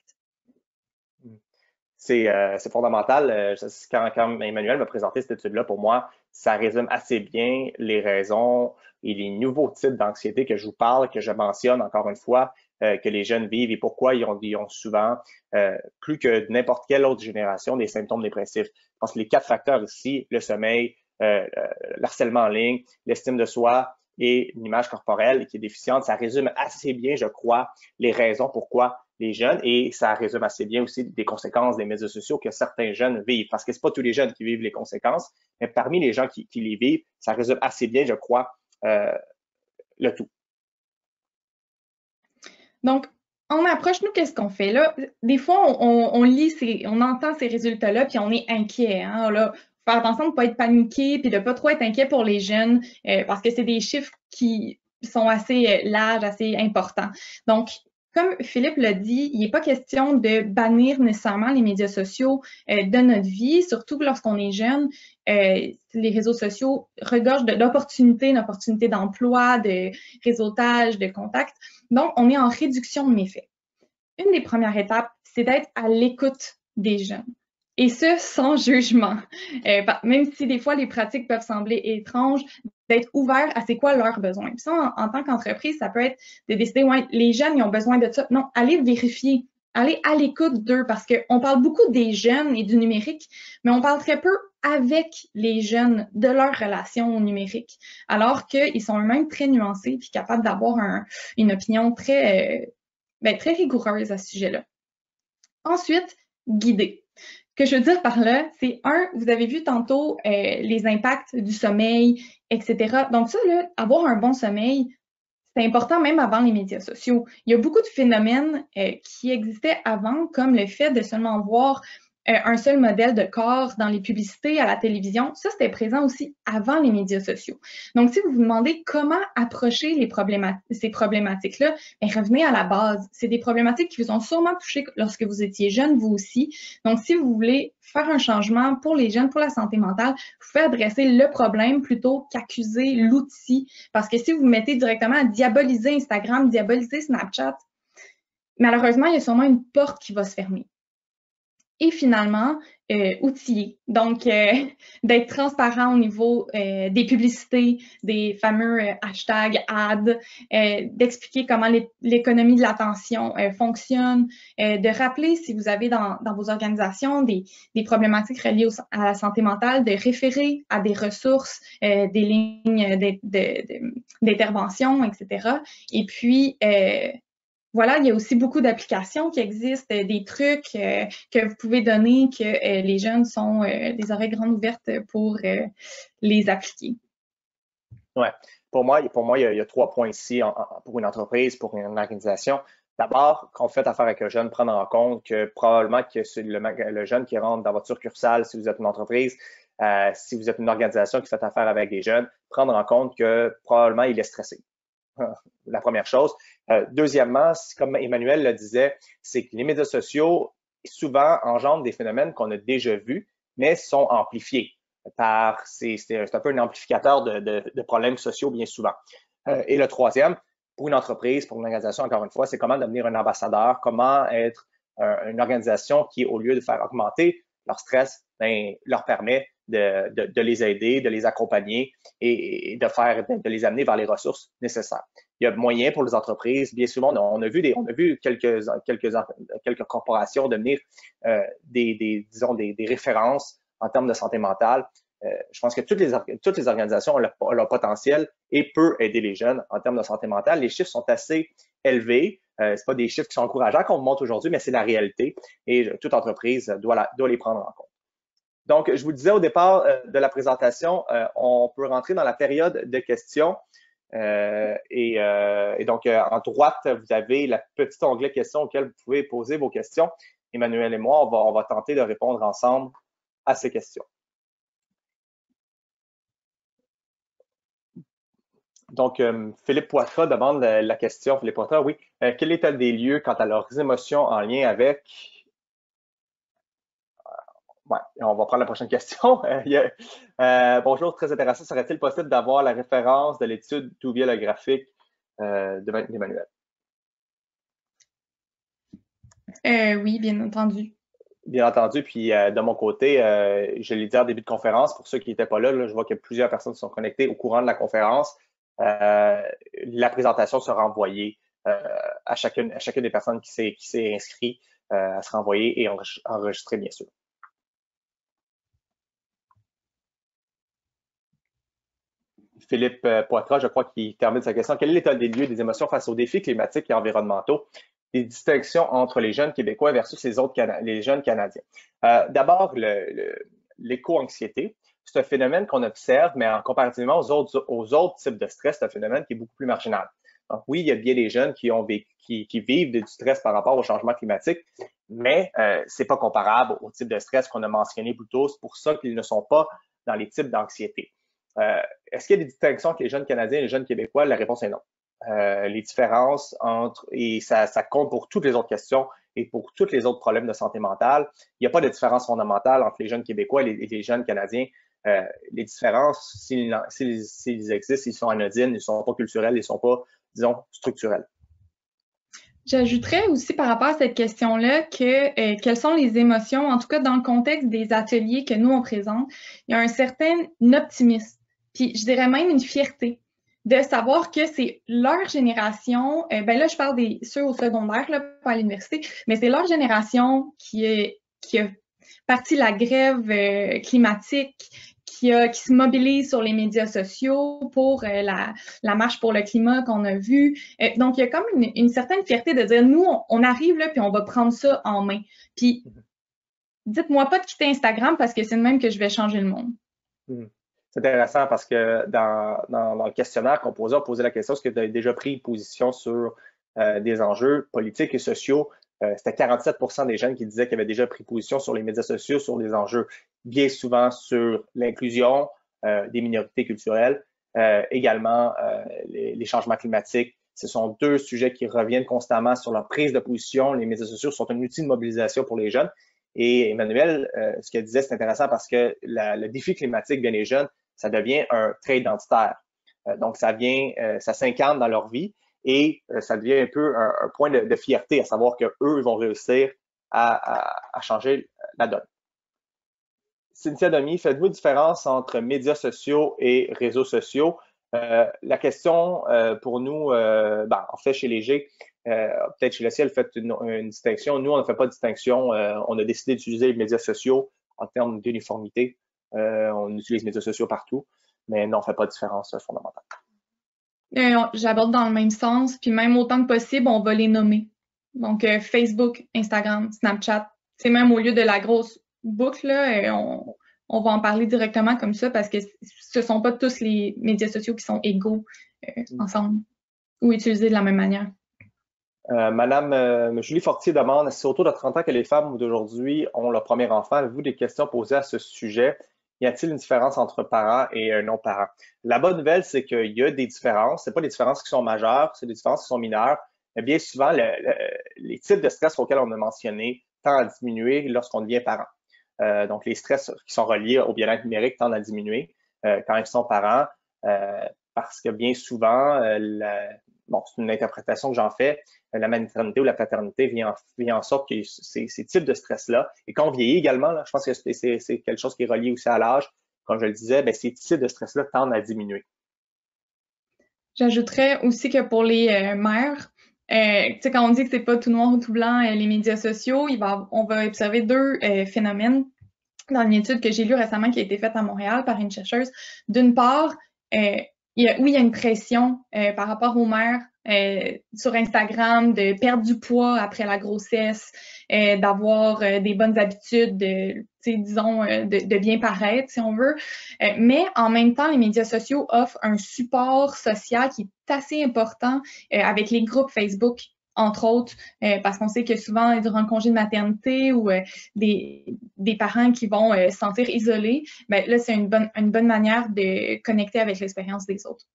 C'est fondamental. Quand Emmanuel m'a présenté cette étude-là, pour moi, ça résume assez bien les raisons et les nouveaux types d'anxiété que je vous parle, que je mentionne encore une fois, que les jeunes vivent et pourquoi ils ont souvent, plus que n'importe quelle autre génération, des symptômes dépressifs. Je pense que les 4 facteurs ici, le sommeil, l'harcèlement en ligne, l'estime de soi et une image corporelle qui est déficiente, ça résume assez bien, je crois, les raisons pourquoi les jeunes, et ça résume assez bien aussi des conséquences des médias sociaux que certains jeunes vivent, parce que c'est pas tous les jeunes qui vivent les conséquences, mais parmi les gens qui les vivent, ça résume assez bien, je crois, le tout. Donc, en approche, nous, qu'est-ce qu'on fait là? Des fois, on lit, on entend ces résultats-là, puis on est inquiet. Hein? Là, faire attention de ne pas être paniqué, puis de ne pas trop être inquiet pour les jeunes, parce que c'est des chiffres qui sont assez larges, assez importants. Donc, comme Philippe l'a dit, il n'est pas question de bannir nécessairement les médias sociaux de notre vie, surtout lorsqu'on est jeune. Les réseaux sociaux regorgent d'opportunités d'emploi, de réseautage, de contacts. Donc, on est en réduction de méfaits. Une des premières étapes, c'est d'être à l'écoute des jeunes. Et ce, sans jugement. Même si des fois les pratiques peuvent sembler étranges, d'être ouvert à c'est quoi leurs besoins. Puis ça, en tant qu'entreprise, ça peut être de décider, ouais, les jeunes, ils ont besoin de ça. Non, allez vérifier. Allez à l'écoute d'eux parce qu'on parle beaucoup des jeunes et du numérique, mais on parle très peu avec les jeunes de leur relation au numérique, alors qu'ils sont eux-mêmes très nuancés puis capables d'avoir une opinion très rigoureuse à ce sujet-là. Ensuite, guider. Ce que je veux dire par là, c'est vous avez vu tantôt les impacts du sommeil, etc. Donc ça, là, avoir un bon sommeil, c'est important même avant les médias sociaux. Il y a beaucoup de phénomènes qui existaient avant, comme le fait de seulement voir un seul modèle de corps dans les publicités, à la télévision. Ça, c'était présent aussi avant les médias sociaux. Donc, si vous vous demandez comment approcher ces problématiques-là, revenez à la base. C'est des problématiques qui vous ont sûrement touché lorsque vous étiez jeune, vous aussi. Donc, si vous voulez faire un changement pour les jeunes, pour la santé mentale, vous pouvez adresser le problème plutôt qu'accuser l'outil. Parce que si vous vous mettez directement à diaboliser Instagram, diaboliser Snapchat, malheureusement, il y a sûrement une porte qui va se fermer. Et finalement, outiller. Donc, d'être transparent au niveau des publicités, des fameux hashtags ads, d'expliquer comment l'économie de l'attention fonctionne, de rappeler si vous avez dans vos organisations des problématiques reliées à la santé mentale, de référer à des ressources, des lignes d'intervention, etc. Et puis, voilà, il y a aussi beaucoup d'applications qui existent, des trucs que vous pouvez donner, que les jeunes sont les oreilles grandes ouvertes pour les appliquer. Ouais. Pour moi, il y a 3 points ici pour une entreprise, pour une organisation. D'abord, quand vous faites affaire avec un jeune, prendre en compte que probablement que c'est le jeune qui rentre dans votre succursale, si vous êtes une entreprise, si vous êtes une organisation qui fait affaire avec des jeunes, prendre en compte que probablement il est stressé. La première chose. Deuxièmement, comme Emmanuel le disait, c'est que les médias sociaux souvent engendrent des phénomènes qu'on a déjà vus, mais sont amplifiés c'est un peu un amplificateur de problèmes sociaux bien souvent. Et le troisième, pour une entreprise, pour une organisation, encore une fois, c'est comment devenir un ambassadeur, comment être une organisation qui, au lieu de faire augmenter leur stress, ben, leur permet de les aider, de les accompagner et de les amener vers les ressources nécessaires. Il y a moyen pour les entreprises, bien souvent, on a vu quelques corporations devenir disons des références en termes de santé mentale. Je pense que toutes les organisations ont leur potentiel et peuvent aider les jeunes en termes de santé mentale. Les chiffres sont assez élevés. C'est pas des chiffres qui sont encourageants qu'on monte aujourd'hui, mais c'est la réalité et toute entreprise doit les prendre en compte. Donc, je vous disais au départ de la présentation, on peut rentrer dans la période de questions. Et donc, en droite, vous avez le petit onglet questions auquel vous pouvez poser vos questions. Emmanuel et moi, on va tenter de répondre ensemble à ces questions. Donc, Philippe Poitras demande la question. Philippe Poitras, oui. Quel est l'état des lieux quant à leurs émotions en lien avec... Ouais, on va prendre la prochaine question. Bonjour, très intéressant. Serait-il possible d'avoir la référence de l'étude d'où vient le graphique d'Emmanuel? Oui, bien entendu. Bien entendu. Puis de mon côté, je l'ai dit en début de conférence, pour ceux qui n'étaient pas là, je vois que plusieurs personnes sont connectées au courant de la conférence. La présentation sera envoyée à chacune des personnes qui s'est inscrite. Elle sera envoyée et enregistrée, bien sûr. Philippe Poitras, je crois qu'il termine sa question. Quel est l'état des lieux des émotions face aux défis climatiques et environnementaux? Des distinctions entre les jeunes Québécois versus les jeunes Canadiens. D'abord, l'éco-anxiété. C'est un phénomène qu'on observe, mais comparativement aux autres types de stress, c'est un phénomène qui est beaucoup plus marginal. Donc oui, il y a bien des jeunes qui vivent du stress par rapport au changement climatique, mais c'est pas comparable au type de stress qu'on a mentionné plus tôt. C'est pour ça qu'ils ne sont pas dans les types d'anxiété. Est-ce qu'il y a des distinctions entre les jeunes Canadiens et les jeunes Québécois? La réponse est non. Les différences et ça compte pour toutes les autres questions et pour tous les autres problèmes de santé mentale. Il n'y a pas de différence fondamentale entre les jeunes Québécois et les jeunes Canadiens. Les différences, s'ils existent, ils sont anodines, ils ne sont pas culturels, ils ne sont pas, disons, structurels. J'ajouterais aussi par rapport à cette question-là que quelles sont les émotions, en tout cas dans le contexte des ateliers que nous on présente, il y a un certain optimisme, puis je dirais même une fierté de savoir que c'est leur génération, ben là je parle des ceux au secondaire, là, pas à l'université, mais c'est leur génération qui a parti la grève climatique, qui se mobilise sur les médias sociaux pour la marche pour le climat qu'on a vue. Donc, il y a comme une certaine fierté de dire, nous, on arrive là, puis on va prendre ça en main. Puis, dites-moi pas de quitter Instagram parce que c'est de même que je vais changer le monde. C'est intéressant parce que dans le questionnaire qu'on posait, on posait la question, est-ce que tu as déjà pris position sur des enjeux politiques et sociaux? C'était 47% des jeunes qui disaient qu'ils avaient déjà pris position sur les médias sociaux, sur des enjeux bien souvent sur l'inclusion des minorités culturelles, également les changements climatiques. Ce sont deux sujets qui reviennent constamment sur leur prise de position. Les médias sociaux sont un outil de mobilisation pour les jeunes. Et Emmanuel, ce qu'elle disait, c'est intéressant parce que le défi climatique, bien les jeunes, ça devient un trait identitaire. Donc, ça s'incarne dans leur vie et ça devient un peu un point de fierté, à savoir qu'eux vont réussir à changer la donne. Cynthia Domi, faites-vous une différence entre médias sociaux et réseaux sociaux? La question pour nous, en fait, chez Léger, peut-être chez le ciel, fait une distinction. Nous, on ne fait pas de distinction. On a décidé d'utiliser les médias sociaux en termes d'uniformité. On utilise les médias sociaux partout, mais non, on ne fait pas de différence fondamentale. J'aborde dans le même sens, puis même autant que possible, on va les nommer. Donc, Facebook, Instagram, Snapchat, c'est même au lieu de la grosse boucle, là, on va en parler directement comme ça parce que ce sont pas tous les médias sociaux qui sont égaux ensemble ou utilisés de la même manière. Madame Julie Fortier demande, c'est autour de 30 ans que les femmes d'aujourd'hui ont leur premier enfant. Avez-vous des questions posées à ce sujet? Y a-t-il une différence entre parents et non-parents? La bonne nouvelle, c'est qu'il y a des différences. Ce pas des différences qui sont majeures, c'est des différences qui sont mineures. Mais bien souvent, les types de stress auxquels on a mentionné tendent à diminuer lorsqu'on devient parent. Donc, les stress qui sont reliés au bien-être numérique tendent à diminuer quand ils sont parents parce que bien souvent, c'est une interprétation que j'en fais, la maternité ou la paternité vient en sorte que ces types de stress-là, et quand on vieillit également, là, je pense que c'est quelque chose qui est relié aussi à l'âge, comme je le disais, ces types de stress-là tendent à diminuer. J'ajouterais aussi que pour les mères, quand on dit que c'est pas tout noir ou tout blanc, les médias sociaux, on va observer deux phénomènes dans une étude que j'ai lue récemment qui a été faite à Montréal par une chercheuse. D'une part, il y a une pression par rapport aux mères sur Instagram de perdre du poids après la grossesse, d'avoir des bonnes habitudes, de bien paraître, si on veut. Mais en même temps, les médias sociaux offrent un support social qui est assez important avec les groupes Facebook, entre autres, parce qu'on sait que souvent, durant le congé de maternité ou des parents qui vont se sentir isolés, là, c'est une bonne manière de connecter avec l'expérience des autres.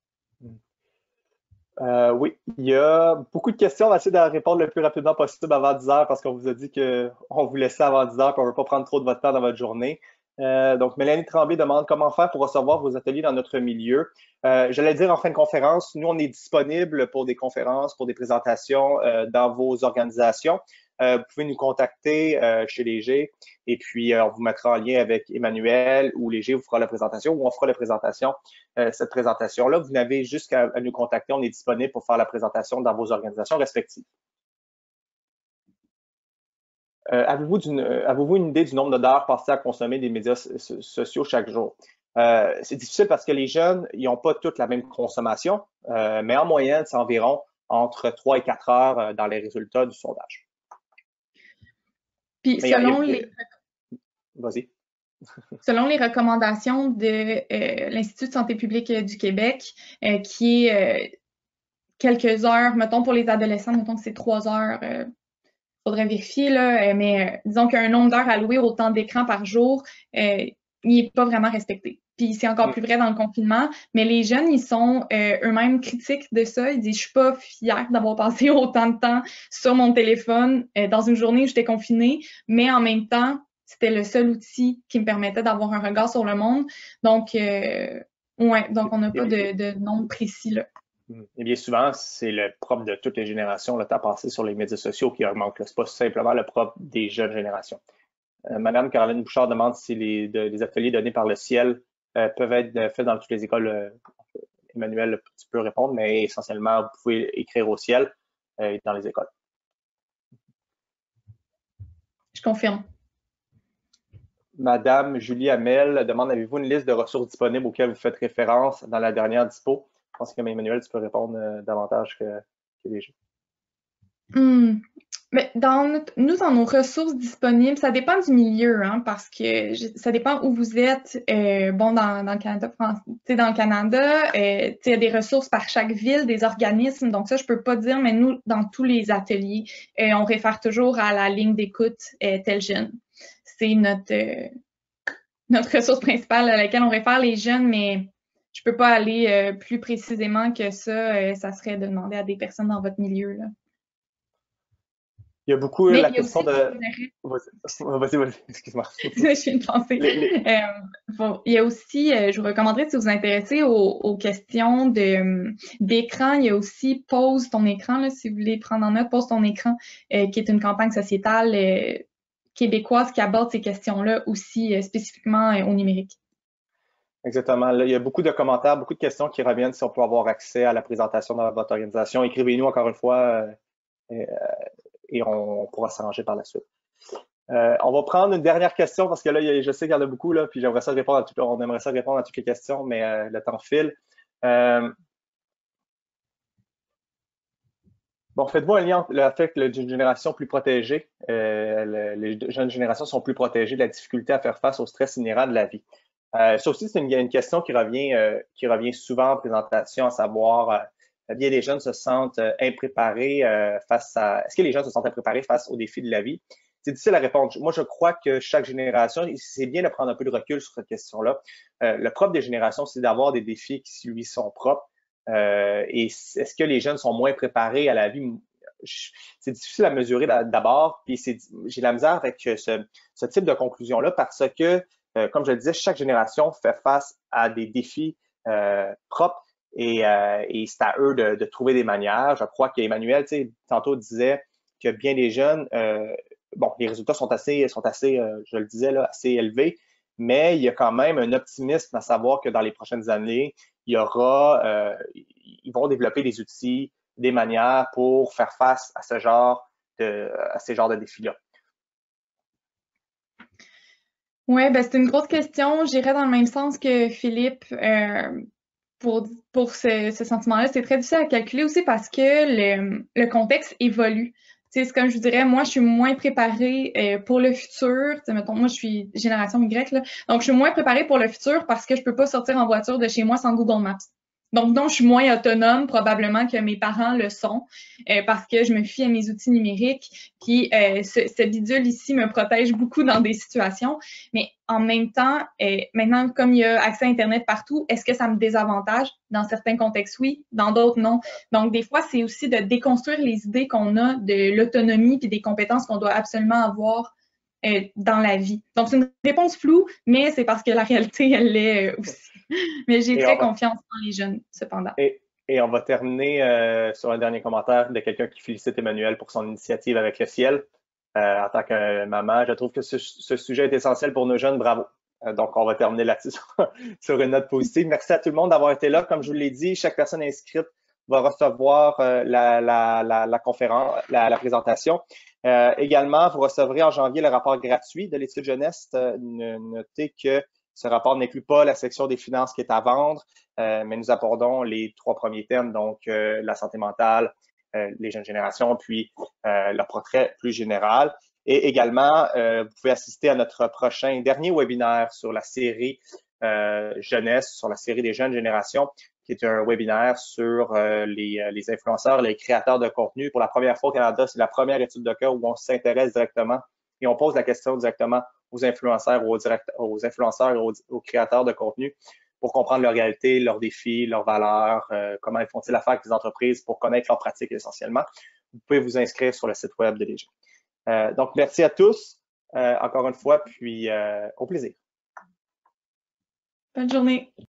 Oui, il y a beaucoup de questions. On va essayer de répondre le plus rapidement possible avant 10 heures parce qu'on vous a dit qu'on vous laissait avant 10 heures et on ne veut pas prendre trop de votre temps dans votre journée. Donc, Mélanie Tremblay demande comment faire pour recevoir vos ateliers dans notre milieu. J'allais dire en fin de conférence, nous, on est disponible pour des conférences, pour des présentations dans vos organisations. Vous pouvez nous contacter chez Léger et puis on vous mettra en lien avec Emmanuel ou Léger vous fera la présentation ou on fera la présentation. Cette présentation-là, vous n'avez juste qu'à nous contacter. On est disponible pour faire la présentation dans vos organisations respectives. Avez-vous une idée du nombre d'heures passées à consommer des médias sociaux chaque jour? C'est difficile parce que les jeunes, ils n'ont pas toutes la même consommation, mais en moyenne, c'est environ entre 3 et 4 heures dans les résultats du sondage. Puis Vas-y. Selon les recommandations de l'Institut de santé publique du Québec, qui est quelques heures, mettons pour les adolescents, mettons que c'est 3 heures, faudrait vérifier, là, mais disons qu'un nombre d'heures allouées au temps d'écran par jour, il n'est pas vraiment respecté. Puis c'est encore plus vrai dans le confinement, mais les jeunes, ils sont eux-mêmes critiques de ça. Ils disent, je suis pas fière d'avoir passé autant de temps sur mon téléphone dans une journée où j'étais confinée, mais en même temps, c'était le seul outil qui me permettait d'avoir un regard sur le monde. Donc, donc on n'a pas de nombre précis, là. Et bien souvent, c'est le propre de toutes les générations, le temps passé sur les médias sociaux qui augmente. Ce n'est pas simplement le propre des jeunes générations. Madame Caroline Bouchard demande si les ateliers donnés par le ciel peuvent être faits dans toutes les écoles. Emmanuel, tu peux répondre, mais essentiellement, vous pouvez écrire au ciel dans les écoles. Je confirme. Madame Julie Hamel demande, avez-vous une liste de ressources disponibles auxquelles vous faites référence dans la dernière dispo? Je pense que Emmanuel, tu peux répondre davantage que les jeux. Mais dans nos ressources disponibles, ça dépend du milieu, hein, parce que ça dépend où vous êtes. Dans le Canada français, dans le Canada, il y a des ressources par chaque ville, des organismes. Donc ça, je peux pas dire, mais nous, dans tous les ateliers, on réfère toujours à la ligne d'écoute Tel Jeune. C'est notre ressource principale à laquelle on réfère les jeunes, mais je peux pas aller plus précisément que ça. Ça serait de demander à des personnes dans votre milieu, là. Il y a beaucoup Mais la il y a question aussi, de... Vas-y, excuse-moi. je viens de penser. Les- les- Il y a aussi, je vous recommanderais si vous vous intéressez aux questions d'écran, il y a aussi Pause ton écran, là, si vous voulez prendre en note, Pause ton écran, qui est une campagne sociétale québécoise qui aborde ces questions-là aussi spécifiquement au numérique. Exactement. Là, il y a beaucoup de commentaires, beaucoup de questions qui reviennent si on peut avoir accès à la présentation de votre organisation. Écrivez-nous encore une fois et, et on pourra s'arranger par la suite. On va prendre une dernière question parce que là, je sais qu'il y en a beaucoup, là, puis j'aimerais ça répondre à on aimerait ça répondre à toutes les questions, mais le temps file. Bon, faites-vous un lien entre le fait que d'une génération plus protégée, les jeunes générations sont plus protégées de la difficulté à faire face au stress inhérent de la vie. Ça aussi, c'est une question qui revient souvent en présentation, à savoir, bien les jeunes se sentent impréparés face à... Est-ce que les jeunes se sentent impréparés face aux défis de la vie? C'est difficile à répondre. Moi, je crois que chaque génération, c'est bien de prendre un peu de recul sur cette question-là. Le propre des générations, c'est d'avoir des défis qui lui sont propres. Et est-ce que les jeunes sont moins préparés à la vie? C'est difficile à mesurer d'abord, puis j'ai la misère avec ce type de conclusion-là parce que, comme je le disais, chaque génération fait face à des défis propres et c'est à eux de trouver des manières. Je crois qu'Emmanuel, tantôt disait que bien des jeunes, bon, les résultats sont assez, je le disais, là, assez élevés, mais il y a quand même un optimisme à savoir que dans les prochaines années, il y aura, ils vont développer des outils, des manières pour faire face à ces genres de défis-là. Oui, ben c'est une grosse question. J'irais dans le même sens que Philippe pour ce sentiment-là. C'est très difficile à calculer aussi parce que le contexte évolue. C'est comme je vous dirais, moi, je suis moins préparée pour le futur. Mettons, moi, je suis génération Y, là. Donc, je suis moins préparée pour le futur parce que je peux pas sortir en voiture de chez moi sans Google Maps. Donc, je suis moins autonome probablement que mes parents le sont parce que je me fie à mes outils numériques. Puis, ce bidule ici me protège beaucoup dans des situations. Mais en même temps, maintenant, comme il y a accès à Internet partout, est-ce que ça me désavantage? Dans certains contextes, oui. Dans d'autres, non. Donc, des fois, c'est aussi de déconstruire les idées qu'on a de l'autonomie puis des compétences qu'on doit absolument avoir dans la vie. Donc, c'est une réponse floue, mais c'est parce que la réalité, elle l'est aussi. Mais j'ai très confiance en les jeunes, cependant. Et on va terminer sur un dernier commentaire de quelqu'un qui félicite Emmanuel pour son initiative avec le ciel. En tant que maman, je trouve que ce sujet est essentiel pour nos jeunes. Bravo. Donc, on va terminer là-dessus sur une note positive. Merci à tout le monde d'avoir été là. Comme je vous l'ai dit, chaque personne inscrite va recevoir la conférence, la présentation. Également, vous recevrez en janvier le rapport gratuit de l'étude jeunesse. Notez que ce rapport n'inclut pas la section des finances qui est à vendre, mais nous abordons les 3 premiers thèmes, donc la santé mentale, les jeunes générations, puis le portrait plus général. Et également, vous pouvez assister à notre dernier webinaire sur la série jeunesse, sur la série des jeunes générations, qui est un webinaire sur les influenceurs, les créateurs de contenu. Pour la première fois au Canada, c'est la première étude de cas où on s'intéresse directement et on pose la question directement aux influenceurs, aux influenceurs, aux créateurs de contenu pour comprendre leur réalité, leurs défis, leurs valeurs, comment ils font-ils affaire avec les entreprises pour connaître leurs pratiques essentiellement. Vous pouvez vous inscrire sur le site web de Léger. Donc, merci à tous, encore une fois, puis au plaisir. Bonne journée.